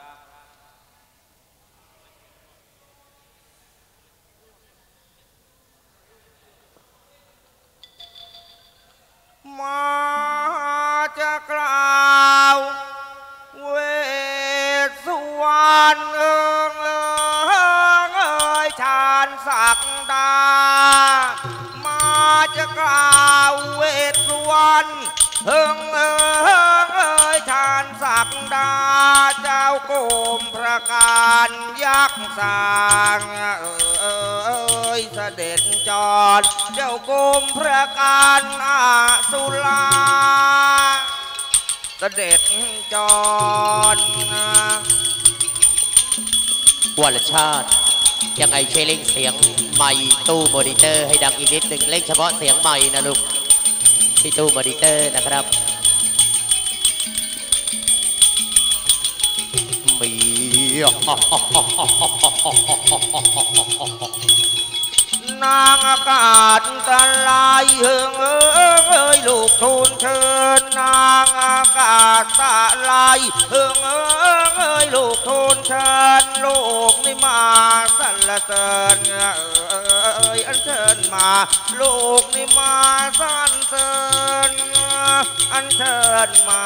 มาจะกล่าวเวสสุวรรณเอิงเอ่ยชาญศักดามาจะกล่าวเวสสุวรรณเอิงเอ่ยชาญศักดาเจ้าโกมพระการยักษ์สางเอ่ยเสด็จจอดเจ้าโกมพระการอาสุลาเสด็จจอดวรชาติยังไงช่วยเล่งเสียงไมค์ตู้มอนิเตอร์ให้ดังอีกนิดหนึ่งเล่งเฉพาะเสียงไมค์นะลูกที่ตู้มอนิเตอร์นะครับมีนางอากาศตะลายเฮิงเอ้ยลูกทูลเชิญนางอากาศตะลายเฮิงเอ้ยลูกทูลเชิญลูกนี่มาสรรเสริญเอ้ยอันเชิญมาลูกนี่มาสรรเสริญอันเชิญมา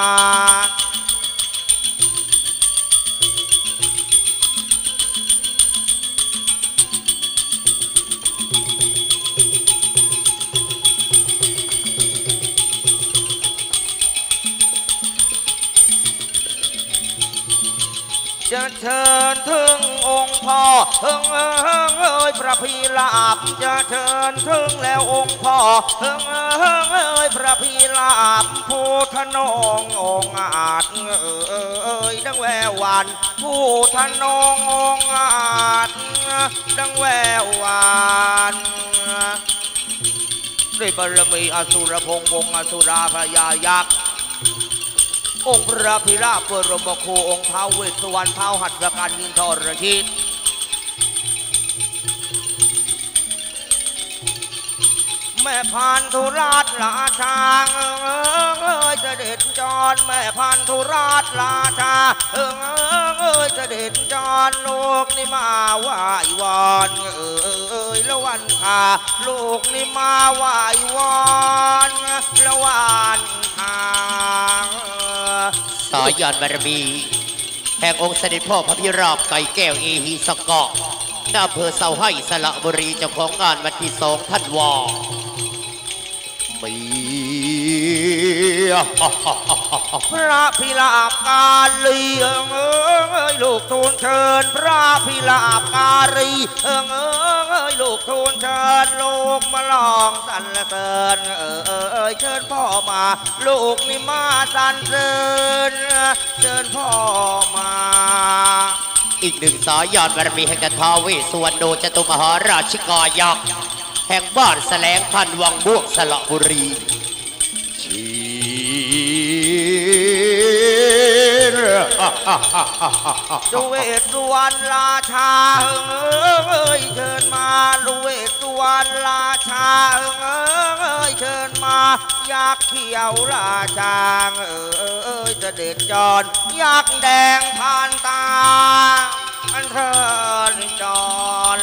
จะเชิญถึงองค์พ่อเฮิงเอ้ยพระพีลาบจะเชิญถึงแล้วองค์พ่อเฮิงเอ้ยพระพีลาบผู้ทนงองค์อาจเอ้ยดังแวววันผู้ทนงองค์อาจดังแวววันด้วยบารมีอสุรพงษ์วงอสุราพญายักษ์องค์พระพิราบรมครูองค์ท้าวเวสสุวรรณท้าวหัตถการยินทรชิตแม่พันธุราชราชาเอ้ยเสด็จจรแม่พันธุราชราชาเอ้ยเสด็จจรลูกนี่มาไหว้วอนเอ้ยละวันคาลูกนี่มาไหว้วอนละวันคาสายยานบารมีแห่งองค์เสด็จพ่อพระพิราบไก่แก้วเอฮีสกอหน้าอำเภอเสาให้สระบุรีเจ้าของงานวันที่สองธันวาคมพระพิราบกาลีเอ้ยลูกทูลเชิญพระพิราบกาลีเอ้ยลูกทูลเชิญลูกมาลองสรรเสริญเอ้ยเชิญพ่อมาลูกนี่มาสรรเสริญเชิญพ่อมาอีกหนึ่งสายยานบารมีแห่งท้าวเวสสุวรรณโนจตุมหาราชิกายักษ์แห่งบ้านแสลงพันวังม่วงสระบุรีชีจเวสสุวรรณราชาเอ้ยเชิญมาลุเวสสุวรรณราชาเอ้ยเชิญมายักษ์เขียวราชาเอ้ยเสด็จจรยักษ์แดงผ่านตาอันเทินจร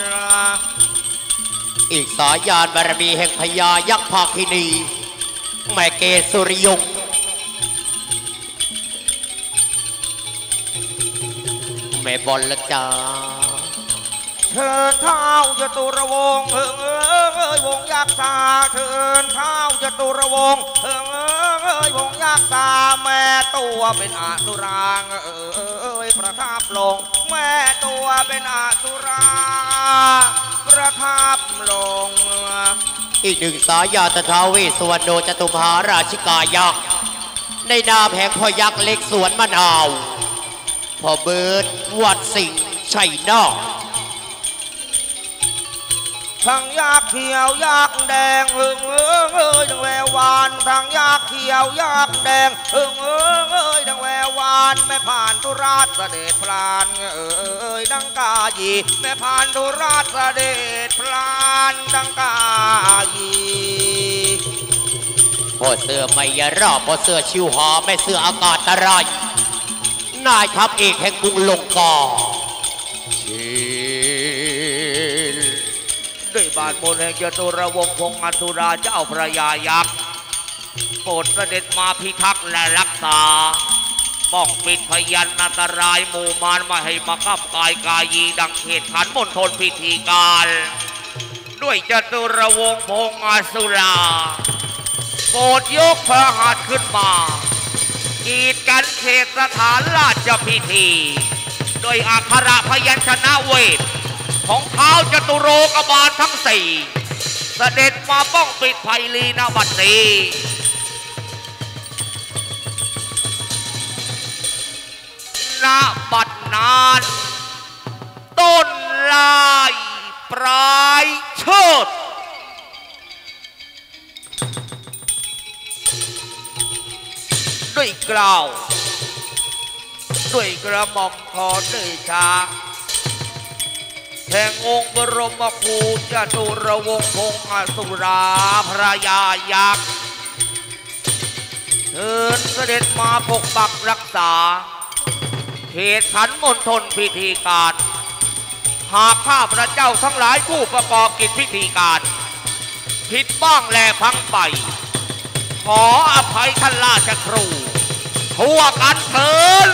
อีกสายยานบารมีแห่งพญายักษ์ภาคินีแม่เกศสุริยงแม่บอลละจ้าเชิญเท้าจตุรวงศ์เอ้ยวงยักษ์สาเชิญเท้าจตุรวงศ์เอ้ยวงยักษ์สาแม่ตัวเป็นอสุรางเอ้ยประทับลงแม่ม่ตัวเป็นอสุราประทับลงอีกหนึ่งสายาตถาเวสสุวรรณโนจตุมหาราชิกายักษ์ในนามแห่งพ่อยักษ์เล็กสวนมะนาวพ่อเบิร์ดวัดสิงห์ชัยนาททั้งยักษ์เขียวยักษ์แดงหึงเอ้ยเอ้ยดังแวววานทั้งยักษ์เขียวยักษ์แดงหึงเอ้ยเอ้ยดังแวววานแม่ผ่านธุราชเสด็จพลานเอ้ยดังกายีแม่ผ่านธุราชเสด็จพลานดังกายีพ่อเสือไม่ยรอบพ่อเสือชิวหอแม่เสืออากาศตะไรนายทัพเอกแห่งกรุงลงกาด้วยบาทบนแห่งจตุรวงศ์พงศ์อสุราเจ้าพระยายักษ์โปรดเสด็จมาพิทักษ์และรักษาป้องปิดพยันอันตรายหมู่มารมาให้มาขับกายกายีดังเขตขันมณฑลพิธีการด้วยจตุรวงศ์พงศ์อสุราโปรดยกพระหัตถ์ขึ้นมากีดกันเขตสถานราชพิธีโดยอักขระพยัญชนะเวทของเท้าจตุโรกบาลทั้งสี่เสด็จมาป้องปิดภัยลีนบัดนี้ณบัดนั้นต้นลายปลายเชิดด้วยกล่าวด้วยกระหม่อมขอเดชะแห่งองค์บรมครูจตุรวงศ์พงศ์อสุราพระยายักษ์เชิญเสด็จมาปกปักรักษาเขตขันมณฑลพิธีการหากข้าพระเจ้าทั้งหลายผู้ประกอบกิจพิธีการผิดบ้างแลพังไปขออภัยท่านราชครูทั่วกันเถิด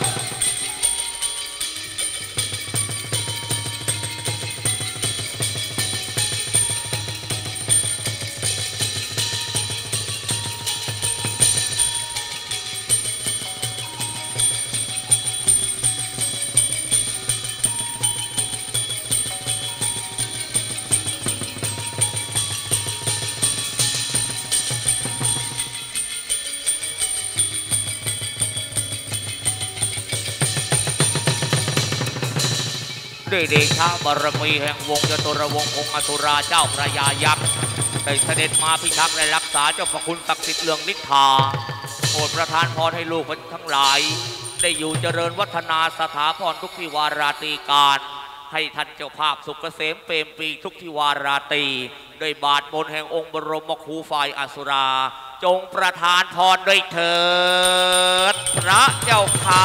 ด้วยเดชะบารมีแห่งวงจตุรวงศ์พงศ์อสุราเจ้าพระยายักษ์ได้เสด็จมาพิทักษ์และรักษาเจ้าพระคุณศักดิ์สิทธิ์เลืองนิทราโปรดประทานพรให้ลูกทั้งหลายได้อยู่เจริญวัฒนาสถาพรทุกที่วาราตรีการให้ท่านเจ้าภาพสุขเกษมเปรมปรีทุกที่วาราตรีโดยบาทบนแห่งองค์บรมครูฝ่ายอสุราจงประทานพรด้วยเถิดพระเจ้าค่ะ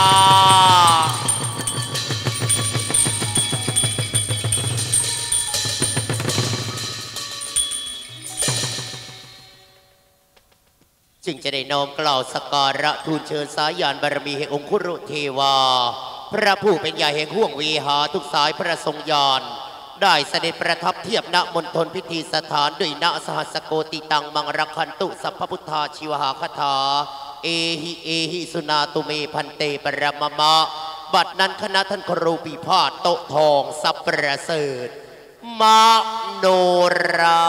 จึงจะได้น้อมกล่าวสักการะทูลเชิญสายานบารมีแห่งองคุรุเทวาพระผู้เป็นใหญ่แห่งห่วงวีหาทุกสายพระทรงญาณได้เสด็จประทับเทียบณมณฑลพิธีสถานด้วยณสหัสโกติตังมังรักขันตุสัพพพุทธาชิวหาคถาเอหิเอหิสุนาตุเมพันเตปรมมะบัดนั้นคณะท่านครูปีพาทโตทองสัพประเสริฐมโนรา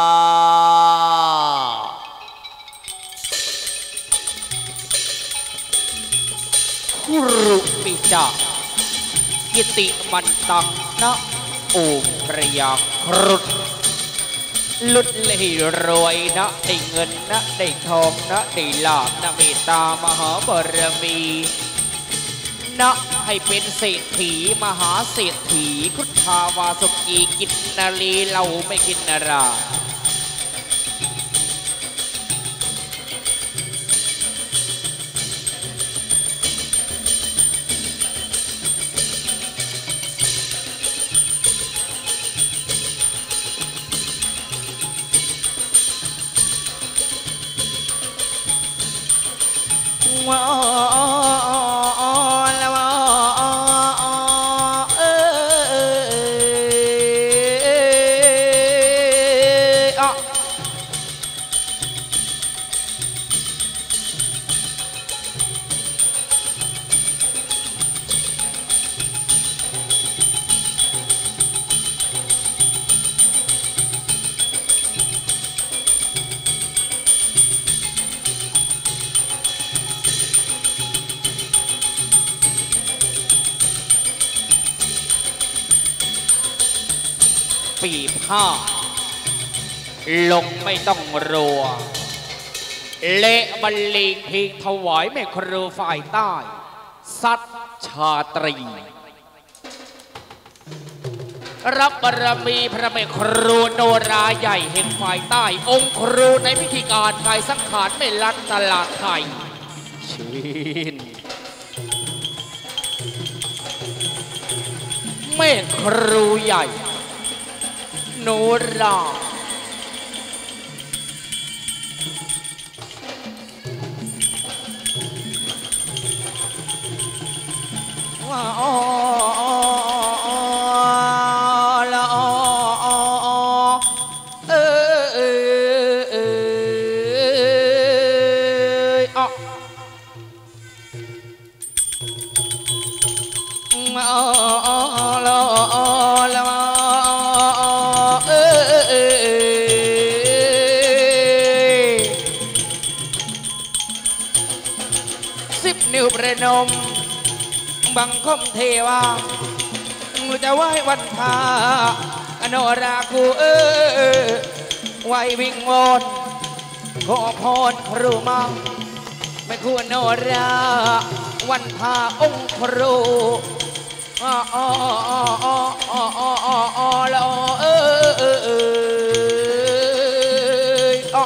คุรุปิจากิติมันตังนะโอมพระยาครุฑลุดเลยรวยนะได้เงินนะได้ทองนะได้ลาภนะเมตตามหาบารมีนะให้เป็นเศรษฐีมหาเศรษฐีคุทาวาสุกีกินนาลีเราไม่กินนาราว้าละว้าเออปีผ้าลงไม่ต้องรัวเละบรรเลงเพลงถวายแม่ครูฝ่ายใต้สัตชาตรีรับบารมีพระแม่ครูโนราใหญ่แห่งฝ่ายใต้องค์ครูในพิธีการกายสังขารไม่ลัดตลาดไทยชินแม่ครูใหญ่โนราว่าอ๋อละอ๋อเออเออเอออ๋อละอ๋อละเออเออสิบนิ้วประนมบังคมเทวางูจะไหว้วันพาอโนราคูเออไหววิงวอนขอพรครูมาไม่คู่อโนราวันพาองค์ครูอ๋ออ๋ออ๋ออ๋ออ๋ออ๋ออ๋อแล้วเออเออเอออ๋อ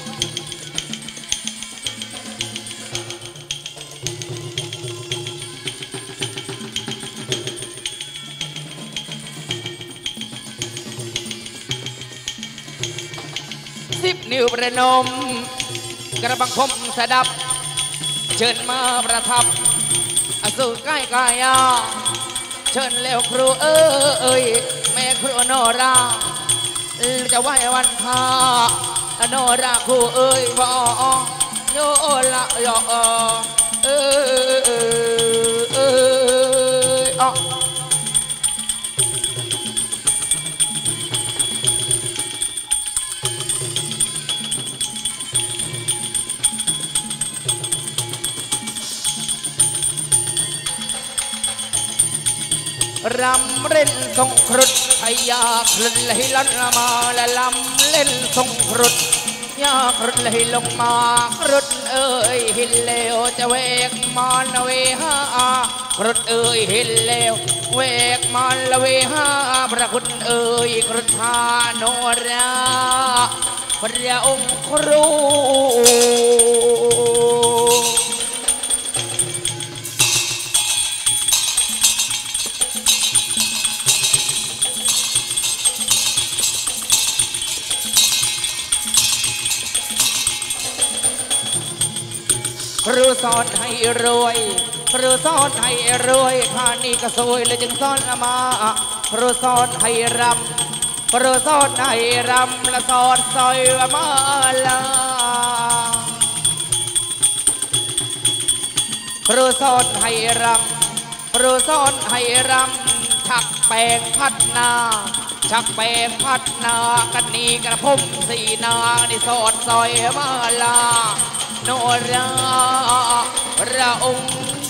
สิบนิ้วประนมกระบังคมสดับเชิญมาประทับอสูรใกล้กายาเชิญแล้วครูเอ้ยแม่ครูโนราจะไหว้วันพาโนราครูเอ้ยบอโยละโยเออเออเออรำเล่นทรงครุฑพยาครุฑไหลลันมาและลำเล่นทรงครุฑยาครุฑไหลลงมาครุฑเอ้ยหินเลวจะเวกมานเวหาครุฑเอ้ยหินเลวเวกมานละเวหาพระคุณเอ้ยครุฑพาโนราพระองค์ครูครูสอนให้รวยครูสอนให้รวยข้านี่ก็สวยเลยจึงสอนมาครูสอนให้รำครูสอนให้รำและสอนซอยมาลาครูสอนให้รำครูสอนให้รำชักแปลงพัดนาชักแปลงพัดนากันนี่กระผมสีนานี่สอนซอยมาลาโนราพระองค์เด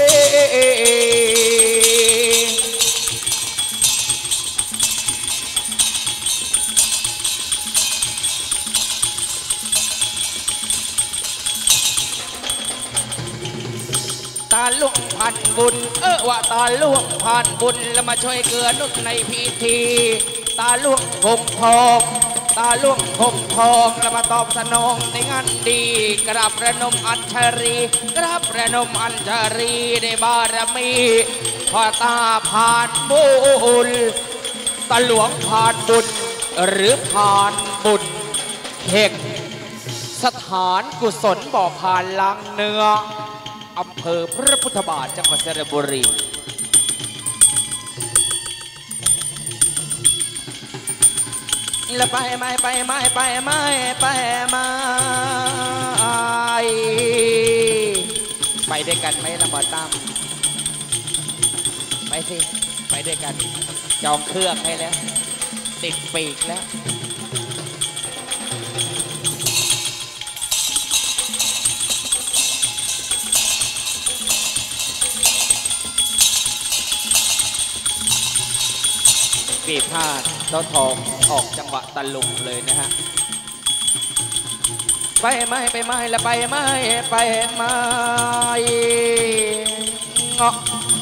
ตาล่วงผ่านบุญเออว่าตาล่วงผ่านบุญแล้วมาช่วยเกื้อนุกในพิธีตาล่วงคงทองตาล่วงคงทองแล้วมาตอบสนองในงานดีกราบประนมอัญชรีกราบประนมอัญชรีในบารมีพอตาผ่านบุญตาหลวงผ่านบุญหรือผ่านบุญแห่งสถานกุศลบ่อผ่านลังเนื้ออำเภอพระพุทธบาทจังหวัดสระบุรีแล้วไปไม่ไปไม่ไปไม่ไปไม่ไปด้วยกันไหมละบอตั้มไปสิไปด้วยกันจองเครื่องให้แล้วติดปีกแล้วปีพาดต้นทองออกจังหวะตะลุงเลยนะฮะไปไม่ไปไม่ละไปไม่ไปไม่เงาะ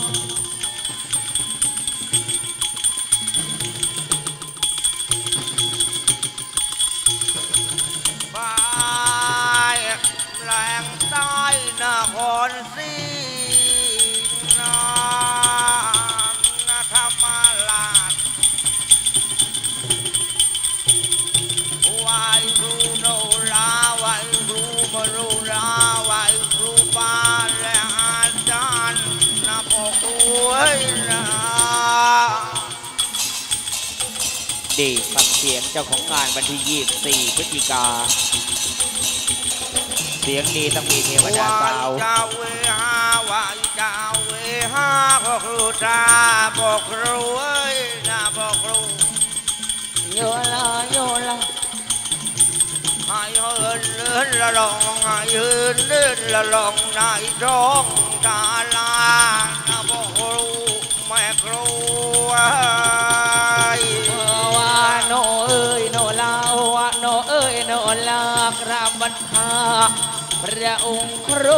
แรงใต้นครศรีนาธรรมราชไหวครูโนราไหวครูมโนราไหวครูบาและอาจารย์นับอวยนะดีฟังเสียงเจ้าของงานวันที่ยี่สิบสี่พฤศจิกาเสียงดีต้องมีเทวดาสาววาเวหาวาจาเวหาก็ครูตาบอกครูเอ้ยนะบอกครูโยลาโยลาให้เฮินเลื่อนละลองให้เฮินเลื่อนละลองในท้องตาลานะบอกครูแม่ครูว่าโนเอ้ยโนลาว่าโนเอ้ยโนลากราบบันทาพระองค์ครู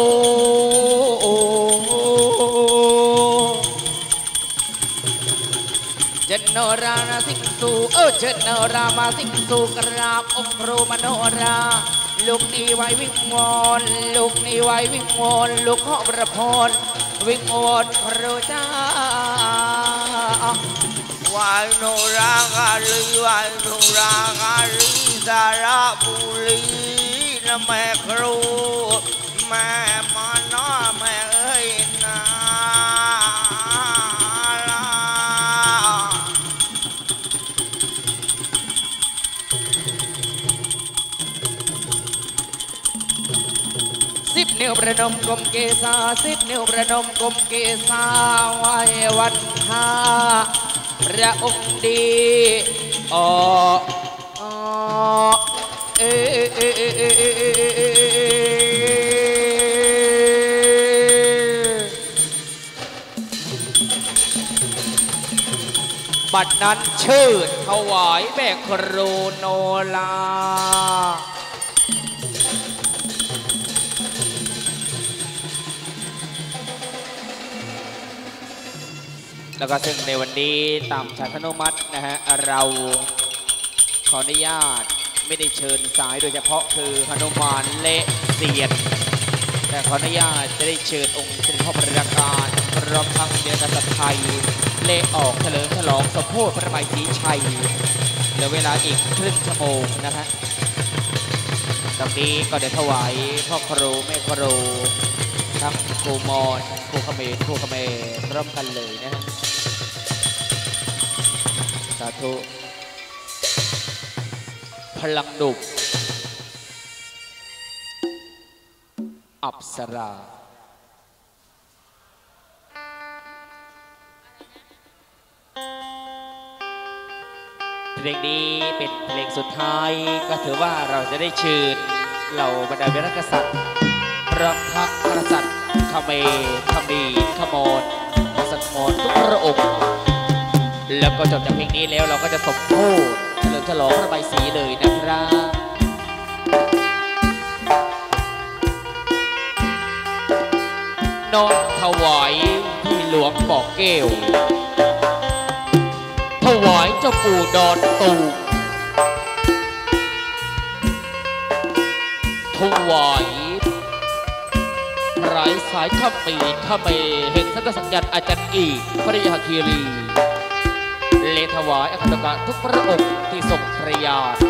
เจนโนรามาสิงสู่เออเจนโนรามาสิงสู่กราบองค์ครูมโนราลูกนี้ไว้วิ่งวอนลูกนี้ไว้วิ่งวอนลูกขอประพรวิ่งวอนครูจ้าวายโนรากาลีวายโนรากาลีสาระบุรีนะแม่ครูแม่มาน้อแม่เอ้ยนาสิบนิ้วประนมกลมเกษาสิบนิ้วประนมกลมเกษาไหว้วันทาพระองค์ดีอ๋อเอเอเอเอเอบัดนั้นเชิดถวายแม่ครูโนลาแล้วก็ซึ่งในวันนี้ตามฉันทนุมัตินะฮะเราขออนุญาตไม่ได้เชิญสายโดยเฉพาะคือหนุมานเละเสียดแต่ขออนุญาตจะได้เชิญองค์สมเด็จพระบรมการพร้อมทั้งเดียกษัตริย์ไทยเละออกเฉลิมฉลองสมโภชพระบรมศรีชัยเหลือเวลาอีกครึ่งชั่วโมงนะฮะตรงนี้ก็เดี๋ยวถวายพ่อครูแม่ครูทั้งครูมอนครูเขมรครูเขมรร่วมกันเลยนะฮะสาธุพลังดุบอัปสราเพลงนี้เป็นเพลงสุดท้ายก็ถือว่าเราจะได้เชิญเหล่าบรรดาเวรกษัตริย์พร้อมทั้งกษัตริย์เขมรเขมรขมรกษัตริย์มอญทุกพระองค์แล้วก็จบจากเพลงนี้แล้วเราก็จะสมโภชเฉลิมฉลองพระใบสีเลยนะครับน้อมถวายที่หลวงบ่อแก้วถวายเจ้าปู่ดอนตูมถวายไร้สายขมีขเมเห็นสังกสัญญาณอาจารย์อีพระยาคีรีเลถวายอัครกะทุกพระองค์ที่ทรงพระญาณ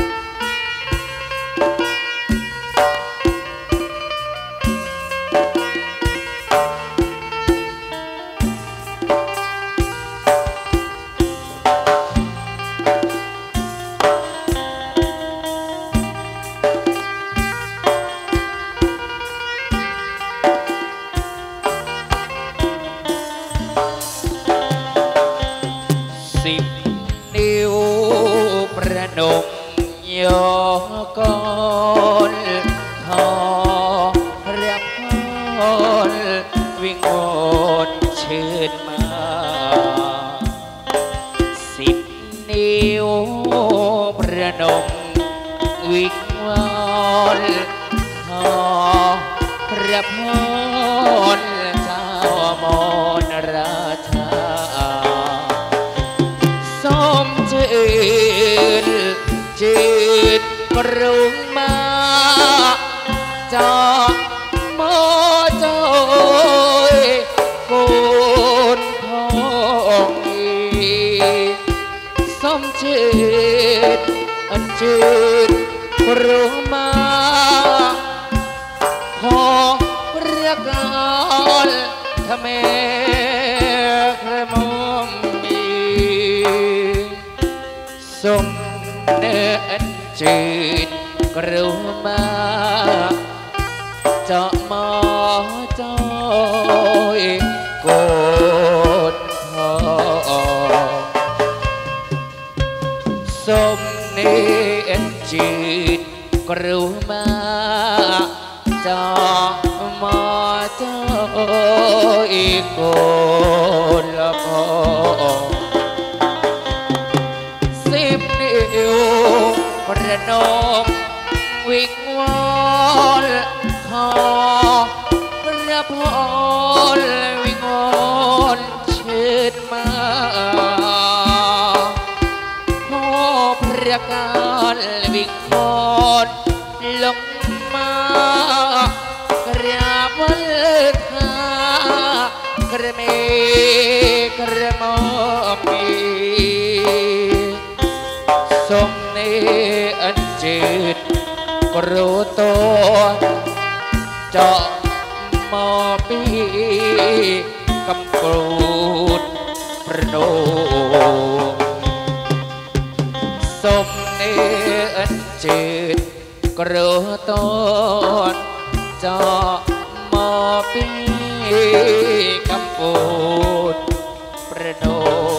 นมยกลขอรับพรวิงวอนเชิญมาสิบนิ้วระพรเจ้ามนราชาสมจืดจืดกรุงมาจอมอจอยกูนพองสมจืดอันจืดกรุงมาพอประกาศทำไมกระมอมมีสมเนินจืดกรุงมาเจาะมอจอยโกดพอสมเนินจืดกรุงมาเจาะมอจอยโกดพอสิบนิ้วประนมวิงวอนขอพระพรวิงวอนเชิดมาขอพระการวิงวอนลงมากราบไหว้ข้ากระเมกระมอมีสมเนอันจืดกรูตัวเจาะมอปีกำกรูดประโดสมเนอันจืดกรูตัวเจาะมอปีกำกรูดประโด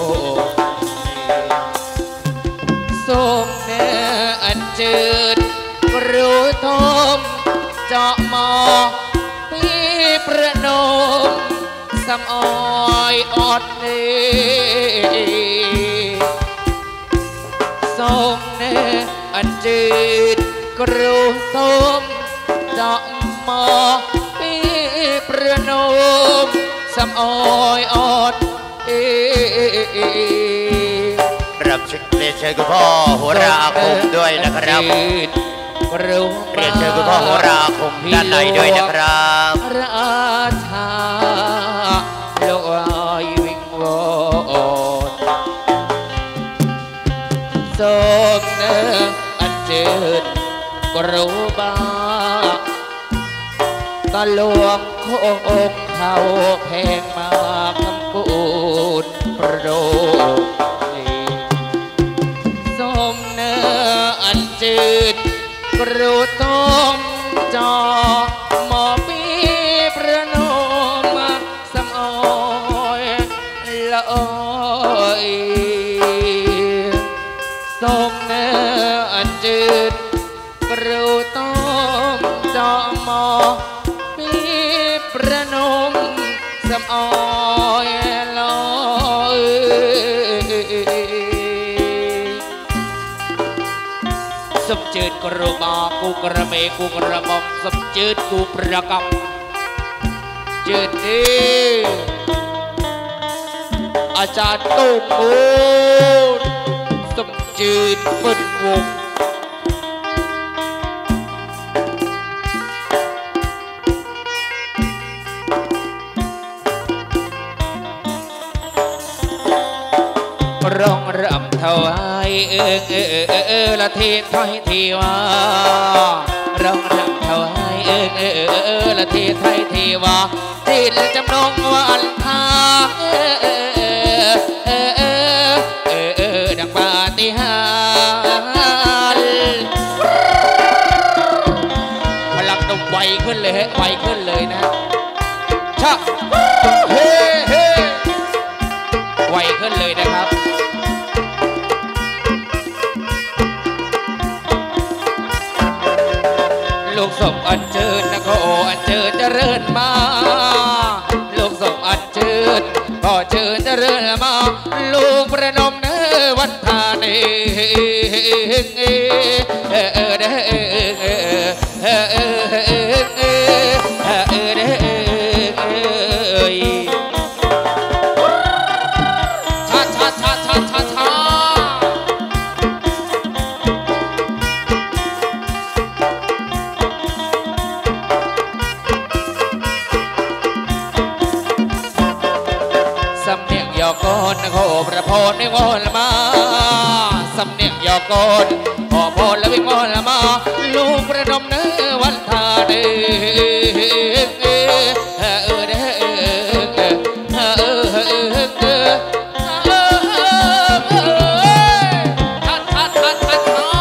สมเนอันจืดกรูทมเจาะมอปีประนมสำอ้อยอดเนสมเนอันจืดกรูทมเจาะมอปีประนมสำอ้อยอดเอรับเรียนเชิญคุณพ่อหัวราคมด้วยนะครับเรียนเชิญคุณพ่อหัวราคมด้านในด้วยนะครับราชาลอยวิงวอนสมเนื้ออันจืดกรูบาตะลวงโคกเขาแพงมาคำปูดประโดสมเนื้ออันจืดกรูต้มจอหมอปีประนมสำอ้อยละอ้อยสมเนื้ออันจืดกรูต้มจอหมอปีประนมสำอ้อยละอ้อยสมจืดกรูมากูกระเมกูกระมอมสมจืดกูประกำจืดดีอาจารย์ตุ้มมูนสมจืดเป็นวงร้องรำถวายเออเออเออเออละทีถอยทีว่าร้องรำถวายเออเออเออเออละทีถอยทีว่าจิตจำนงวันทาเออเออเออเออเออเออดังปาฏิหาริย์พลังต้องไวขึ้นเลยไวขึ้นเลยนะชะเฮ้เฮ้ไวขึ้นเลยนะครับลูกศพอันเชิญนะก็อันเชิญเจริญมาลูกศพอันเชิญก็เชิญเจริญมาลูกประนมเนวันทานีเออเออเออเออเออเออเออเออรในวอนละมาสำเนียงยอกนขอพรและวิงวอนละมาลูกประนมเนื้อวันทาเด้อเออเด้อเออเออเออทัดทัดทัดทัด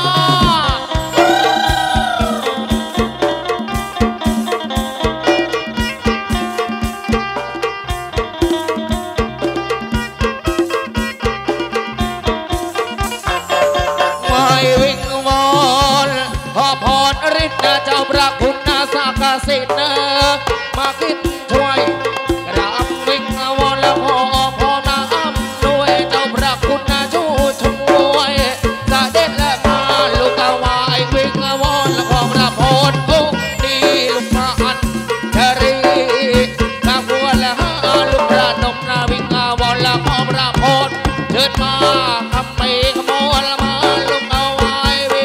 เจ้าพระคุณนาสากาสิทธิ์มาคิดช่วยกราบวิงวอนและพอพอนาอำนวยเจ้าพระคุณนาชูช่วยเสด็จและมาลูกวายวิงวอนและขอพระพรองค์ดีลูกพระอัญชรีนาบัวและหาลูกพระนมนาวิงวอนและขอพระพรเชิญมาคำไปขโมยละมาลูกเอาไว้วิง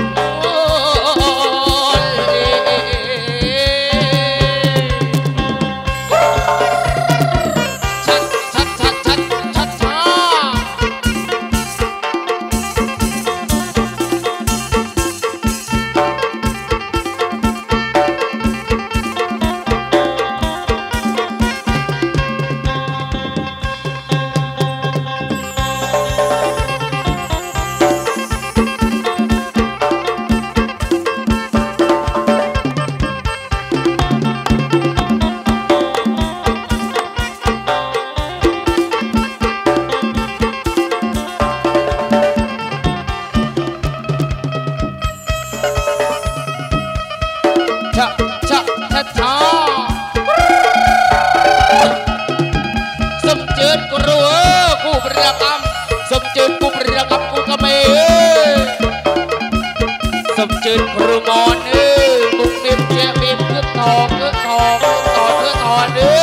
สมจืดครูมอนเอ้ยมุกเมียมแย่เมียมเพื่อทองเพื่อทองเพื่อทองเพื่อทองเอ้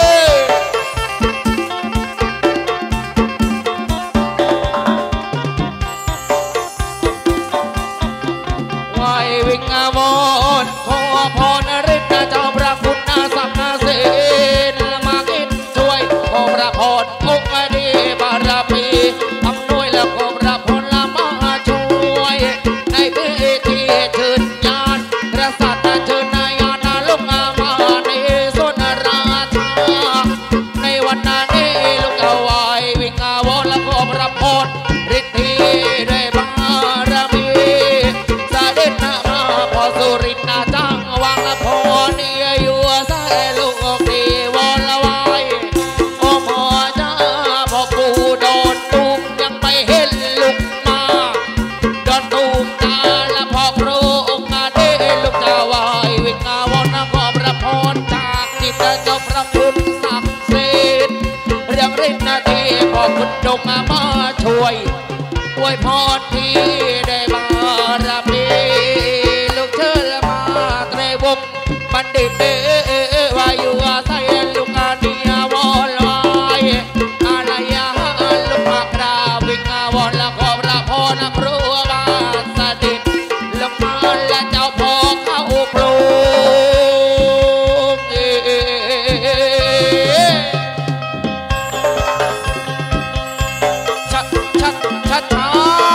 ยวายวิงวอนขอพรฤทธิ์เจ้าพระคุณนาสักนาเสนมากินช่วยขอพระพรองค์ดีบารมีอำนวยและขอพระพรละมาช่วยในพิธีเชิญญาณกษัตริย์เชิญนายานาลุกอามาในส่วนราชาในวันนี้ลูกเอาไว้วิงวอนและขอพระพรฤทธิ์ด้วยบารมีเสด็จมาพอสุรินทร์นาจังวังพอนี่อยู่สายลูกดีวอนละไว้โอ้พ่อจ้าพ่อกูโดนตุกยังไม่เห็นลูกมาโดนตุกตาและพ่อพระองค์ได้ลูกจะไหววิงวอนขอพระพรจากที่พระเจ้าพระคุณศักดิ์สิทธิ์เรื่องฤทธิ์นาทีพ่อคุณจงมาช่วยอวยพรที่ได้บารมีลูกเชิญมาเตรวงบัณฑิตเดวาอยู่อาศัยลูกอาเนียวอนลอยอะไรลูกมากราวิงวอนและขอพระพรครูบาสดิตลงมาและเจ้าพ่อเข้าปลูกชัดชัดชัดช้า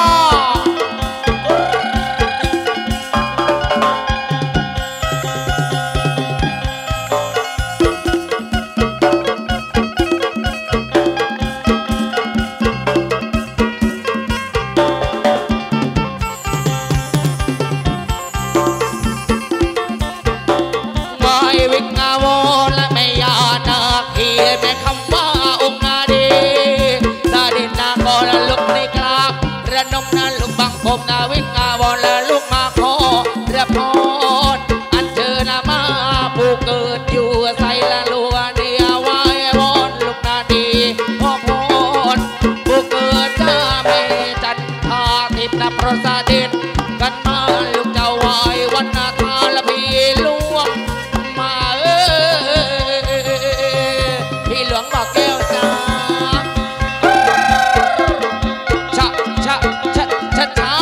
วิงวอนและแม่ยานาคีแม่คำว่าองค์นาดีสาดินนากรลุกในกราบระนมนาลุกบังคมนาวิงวอนและลุกมาขอระพรอันเชิญมาผู้เกิดอยู่ใส่ละลัวเดียวไว้วอนลุกนาดีขอพรผู้เกิดจะไม่จันทาทิพย์นับประสาดินกันมาลูกเจ้าไหววันนาทาละพี่ลวงมาเออพี่หลวงบอกแก้วจ้าชะชะชะชะชะ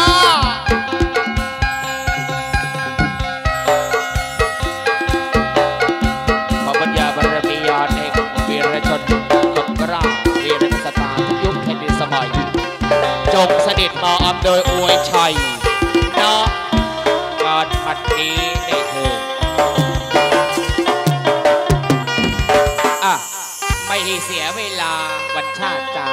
ขอปัญญาบารมียานเอกวีรชนกบกล้าวีรกษัตริย์ทุกยุคแผ่นดินสมัยมอบโดยอวยชัยเนาะการพัดนี้ได้เถิดอ่ะไม่ให้เสียเวลาวันชาติจา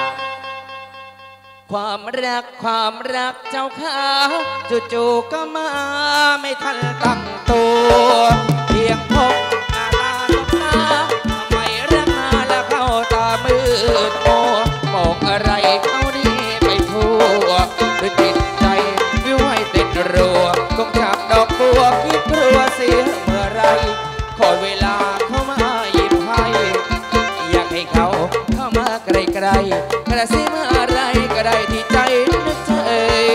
ความรักความรักเจ้าขาจู่ๆก็มาไม่ทันตั้งตัวเพียงพบหน้าตาสบตาทำไมรักมาแล้วเข้าตามืดโมบอกอะไรเขานี่ไปทั่วด้วยจิตใจวิวให้ติดรัวคงจับดอกบัวคิดกลัวเสียเมื่อไรคอยเวลาเข้ามาหยิบให้อยากให้เขาเข้ามาไกลๆกระซิบอะไรก็ได้ที่ใจนึกเธอ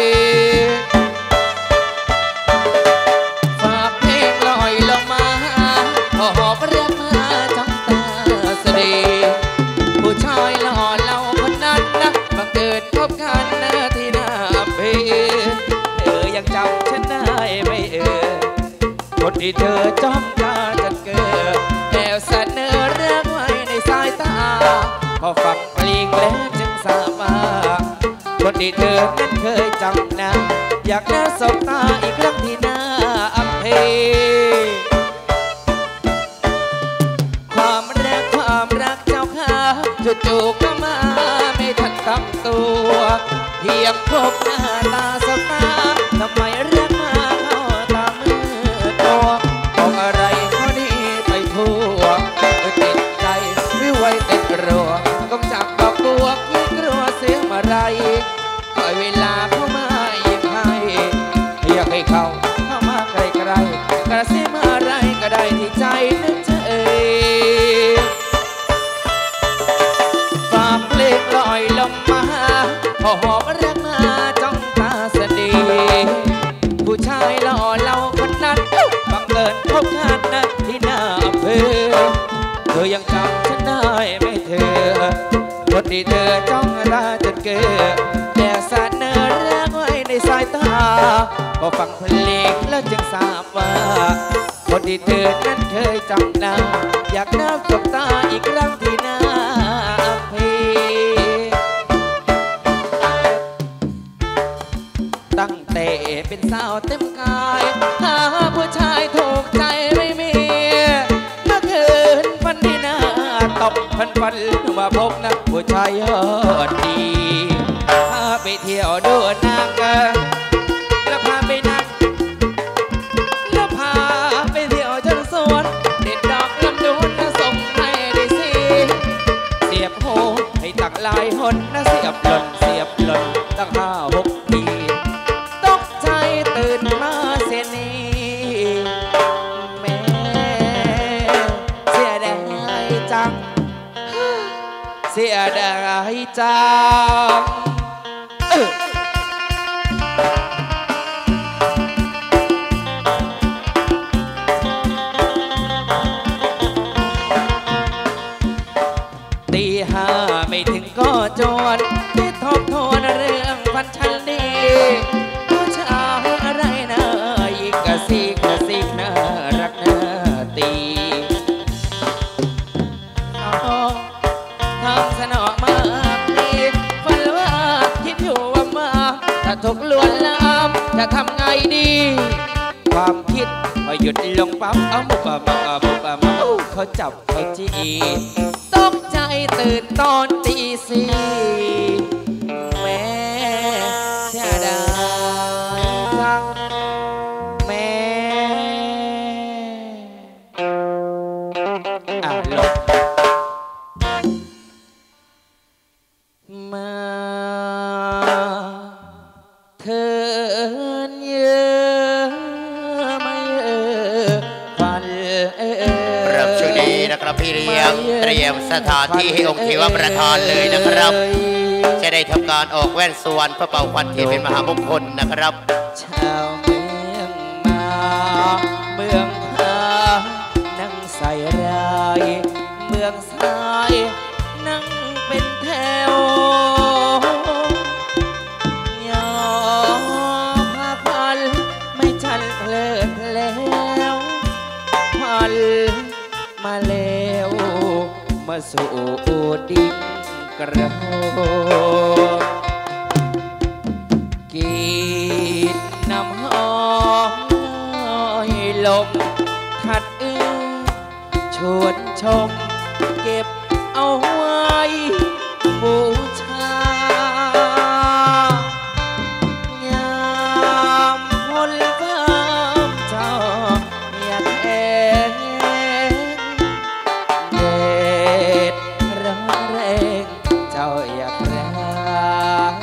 ฝากเพลงลอยลงมาพอหอบเรียกมาจ้องตาเสด็จผู้ชายหล่อเหลาคนนั้นนะบังเกิดพบกันนะที่หน้าเพเธอยังจำฉันได้ไหมเออคนที่เธอจ้องตาจนเกิดแอบเสนอรักไว้ในสายตาพอฟังเพลงแล้วจึงทราบว่าคนที่เธอนั้นเคยจำนะอยากน่าสบตาอีกครั้งที่หน้าอำเภอความรักความรักเจ้าค่ะจู่ๆก็มาไม่ทันตั้งตัวเพียงพบหน้าตาสบตาทำไมรักมาเข้าตามือตัวบอกอะไรเขาดีไปทั่วติดใจวิวไว้ติดรัวก้มจับดอกบัวคิดกลัวเสียเมื่อไรคอยเวลาเข้ามาหยิบให้อยากให้เขาเข้ามาไกลๆกระซิบอะไรก็ได้ที่ใจนึกเธอฝากเพลงลอยลงมาพอหอบรักมาจ้องตาเสด็จผู้ชายหล่อเหลาคนนั้นบังเกิดพบกันนะที่หน้าอำเภอเธอยังจำฉันได้ไหมเธอคนที่เธอจ้องตาจนเกิดแต่เสนอรักไว้ในสายตาพอฟังเพลงแล้วจึงทราบว่าคนที่เธอนั้นเคยจำได้อยากนับสบตาอีกครั้งที่หน้าเพตั้งแต่เป็นสาวเต็มกายหาผู้ชายถูกใจไม่มีเมื่อคืนฝันที่หน้าตกพันฝันมาพบนักผู้ชายยอดดีพาไปเที่ยวดูนางกันแล้วพาไปนั่งแล้วพาไปเที่ยวจนสวนเด็ดดอกลำดวนนะส่งให้ได้สิเสียบโหให้ตักลายหนนะเสียบหล่นเสียบหล่นตั้งห้าหกทีตกใจตื่นมาเสียนี้แม่เสียดายจังเสียดายจังตีห้าไม่ถึงก็จวนที่ทบทวนเรื่องพันชันดีผู้ชายอะไรนะอีกกระซิกกระซิกน่ารักน่าตีทำสนอมากดีฝันว่าคิดอยู่ว่ามาถ้าถูกลวนลามจะทำไงดีความคิดพอหยุดลงปั๊บเอามุบมาเอามุบมาเขาจับเขาจีตกใจตื่นตอนตีสี่แม่เสียดายจังแม่อ่ะลงมาเธอเยอะไม่เออฟันเออครับช่วงนี้นะครับพี่เลี้ยงเตรียมสถานที่ให้องค์เทวประธานเลยนะครับจะได้ทำการออกแว่นสวรรค์เพื่อเป่าควันเทียนเป็นมหามงคลนะครับชาวเมืองมาเมืองหานั่งใส่รายเมืองสายนั่งเป็นแถวยอพาพันไม่ชันเพลินแล้วพันมาแล้วมาสู่ดิ่งกระโหกกีดน้ำหอมลอยลมถัดเอื้อชวนชมเก็บเอาไว้บูชายามพลเพิ่มเจ้าอยากเห็นเด็ดร้อนแรงเจ้าอยากรัก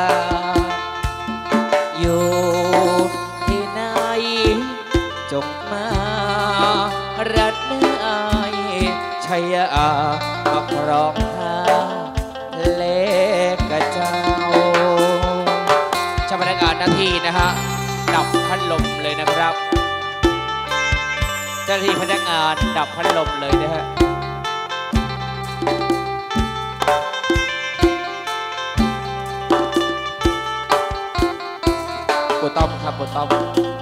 อยู่ที่ไหนจงมารัดเนื้อชัยอามาครองข้าเลกเจ้าเจ้าพนักงานหน้าที่นะฮะดับพัดลมเลยนะครับเจ้าหน้าที่พนักงานดับพัดลมเลยนะฮะปูต้อมครับปูต้อม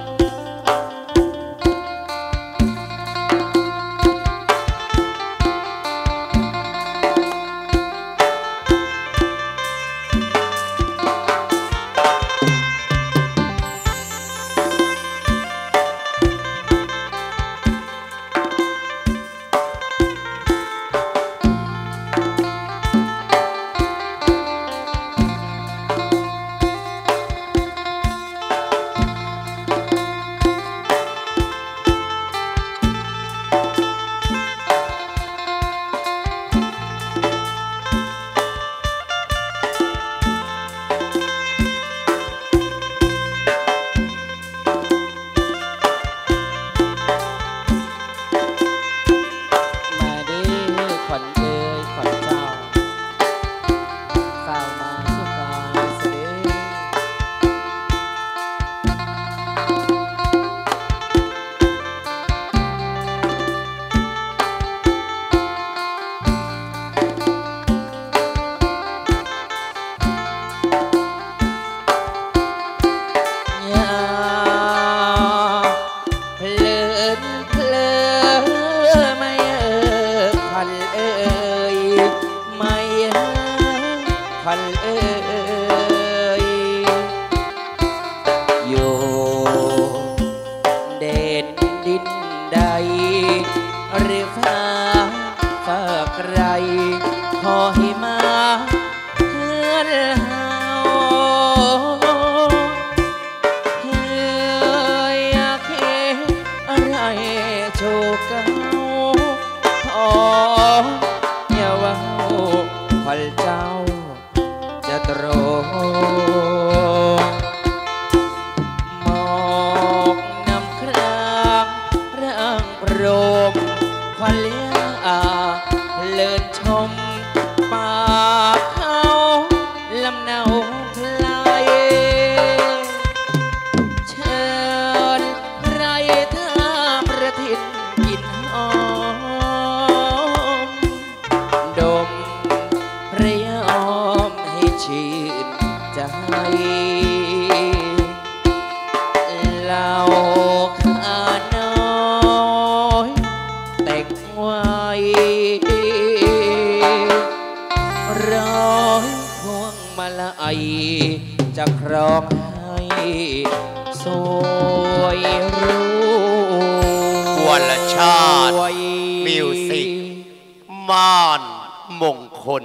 จะครองให้สวยรู้วรชาติมิวสิกม่านมงคล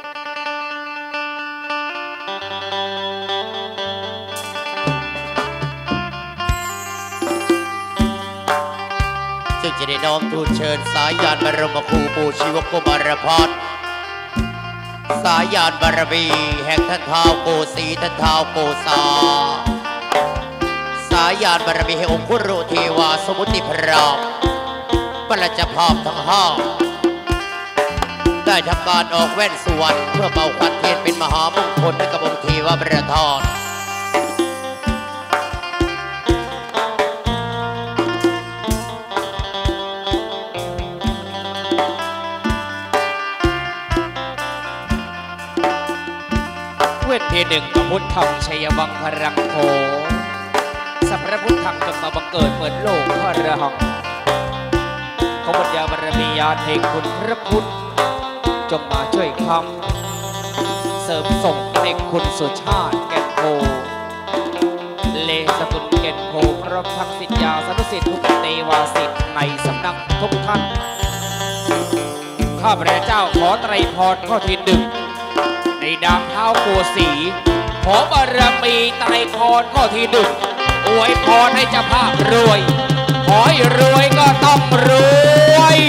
จึงจะได้น้อมทูลเชิญสายยานบรมครูปู่ชีวโกมารพัฒน์สายยานบารมีแห่งท่านท้าวโกสีท่านท้าวโกษาสายยานบารมีแห่งองค์คุรุเทวาสมุติพรามปราชภาพทั้งห้าได้ทำการออกแว่นสวรรค์เพื่อเป่าควันเทียนเป็นมหามงคลให้กับองค์เทวประธานเวทที่หนึ่งพระพุทธธรรมชัยวังพรังโฆสัพพะพุทธังจงมาบังเกิดเปิดโลกพระหังขอบุญญาบารมีญาณแห่งคุณพระพุทธจงมาช่วยคำเสริมส่งให้คุณสุชาติแก่นโพมทั้งศิษยาสานุศิษย์ทุกเตวาสิทธิ์ในสำนักทุกท่านข้าพเจ้าขอไตรพรข้อที่หนึ่งในดามเท้าโกสีขอบารมีไตรพรข้อที่หนึ่งอวยพรให้เจ้าภาพรวยขอให้รวยก็ต้องรวย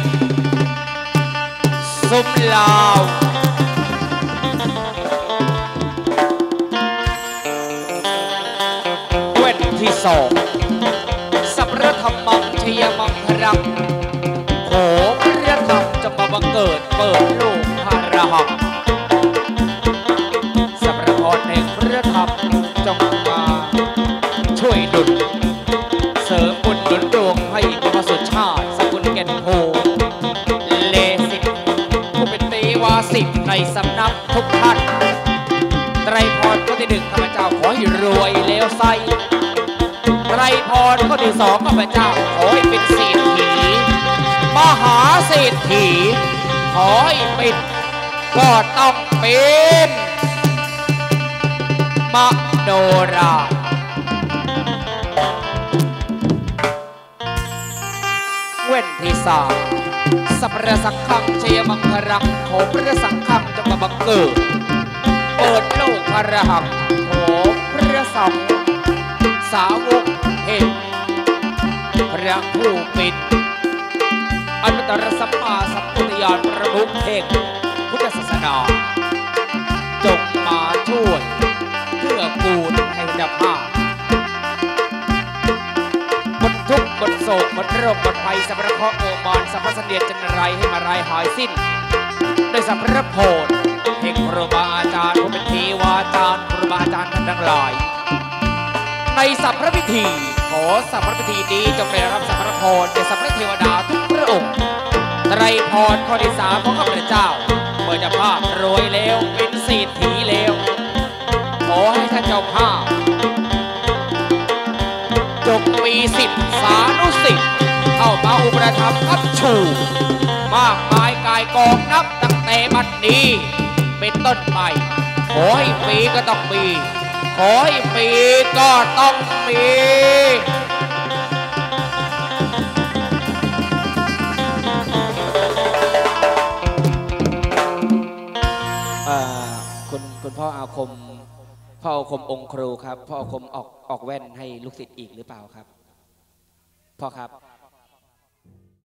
สุมลาวเว้นที่สองสัพพะธรรมังชยมังครังโขพระธรรมจะมาบังเกิดเปิดโลกพระหักสัพพะพรแห่งพระธรรมจงมาช่วยดุลเสริมบุญหนุนดวงให้มาสุดชาติสกุลแก่นโพเลสิทธิ์ผู้เป็นเตวาสิทธิ์ในสำนักทุกท่านไตรพรข้อที่หนึ่งข้าพเจ้าขอให้รวยแล้วไซไตรพรข้อที่สองข้าพเจ้าขอให้เป็นเศรษฐีมหาเศรษฐีขอให้เป็นก็ต้องเป็นมโนราเว้นที่สามสัพพะสังฆังชยมังครังขอพระสังฆังจะมาบังเกิดเปิดโลกพระหักขอพระสังฆสาวกเห็นพระผู้เป็นอนุตตรสัมมาสัมพุทธญาณประมุขแห่งพุทธศาสนาจงมาช่วยเพื่อกูลให้เจ้าภาพบนทุกข์บนโศกบนโรคบนภัยสัพพะเคราะห์โอมานสัพพะเสนียดจันไรให้มารายหายสิ้นด้วยสัพพะโพธิ์แห่งครูบาอาจารย์ผู้เป็นเทวาจารย์ครูบาอาจารย์ท่านทั้งหลายในสัพพะพิธีขอสัพพะพิธีนี้จงได้รับสัพพะพรแก่สัพพะเทวดาทุกพระองค์ไตรพรข้อที่สามของข้าพเจ้าเมื่อเจ้าภาพรวยแล้วเป็นเศรษฐีแล้วขอให้ท่านเจ้าภาพจงมีสิทธิสานุสิทธิ์เข้ามาอุปถัมภ์คับชูมากมายกายกองนับตั้งแต่บัดนี้เป็นต้นไปขอให้มีก็ต้องมีขอให้มีก็ต้องมีคุณคุณพ่ออาคมพ่ออาคมองค์ครูครับพ่ออาคมออกออกแว่นให้ลูกศิษย์อีกหรือเปล่าครับพ่อครับ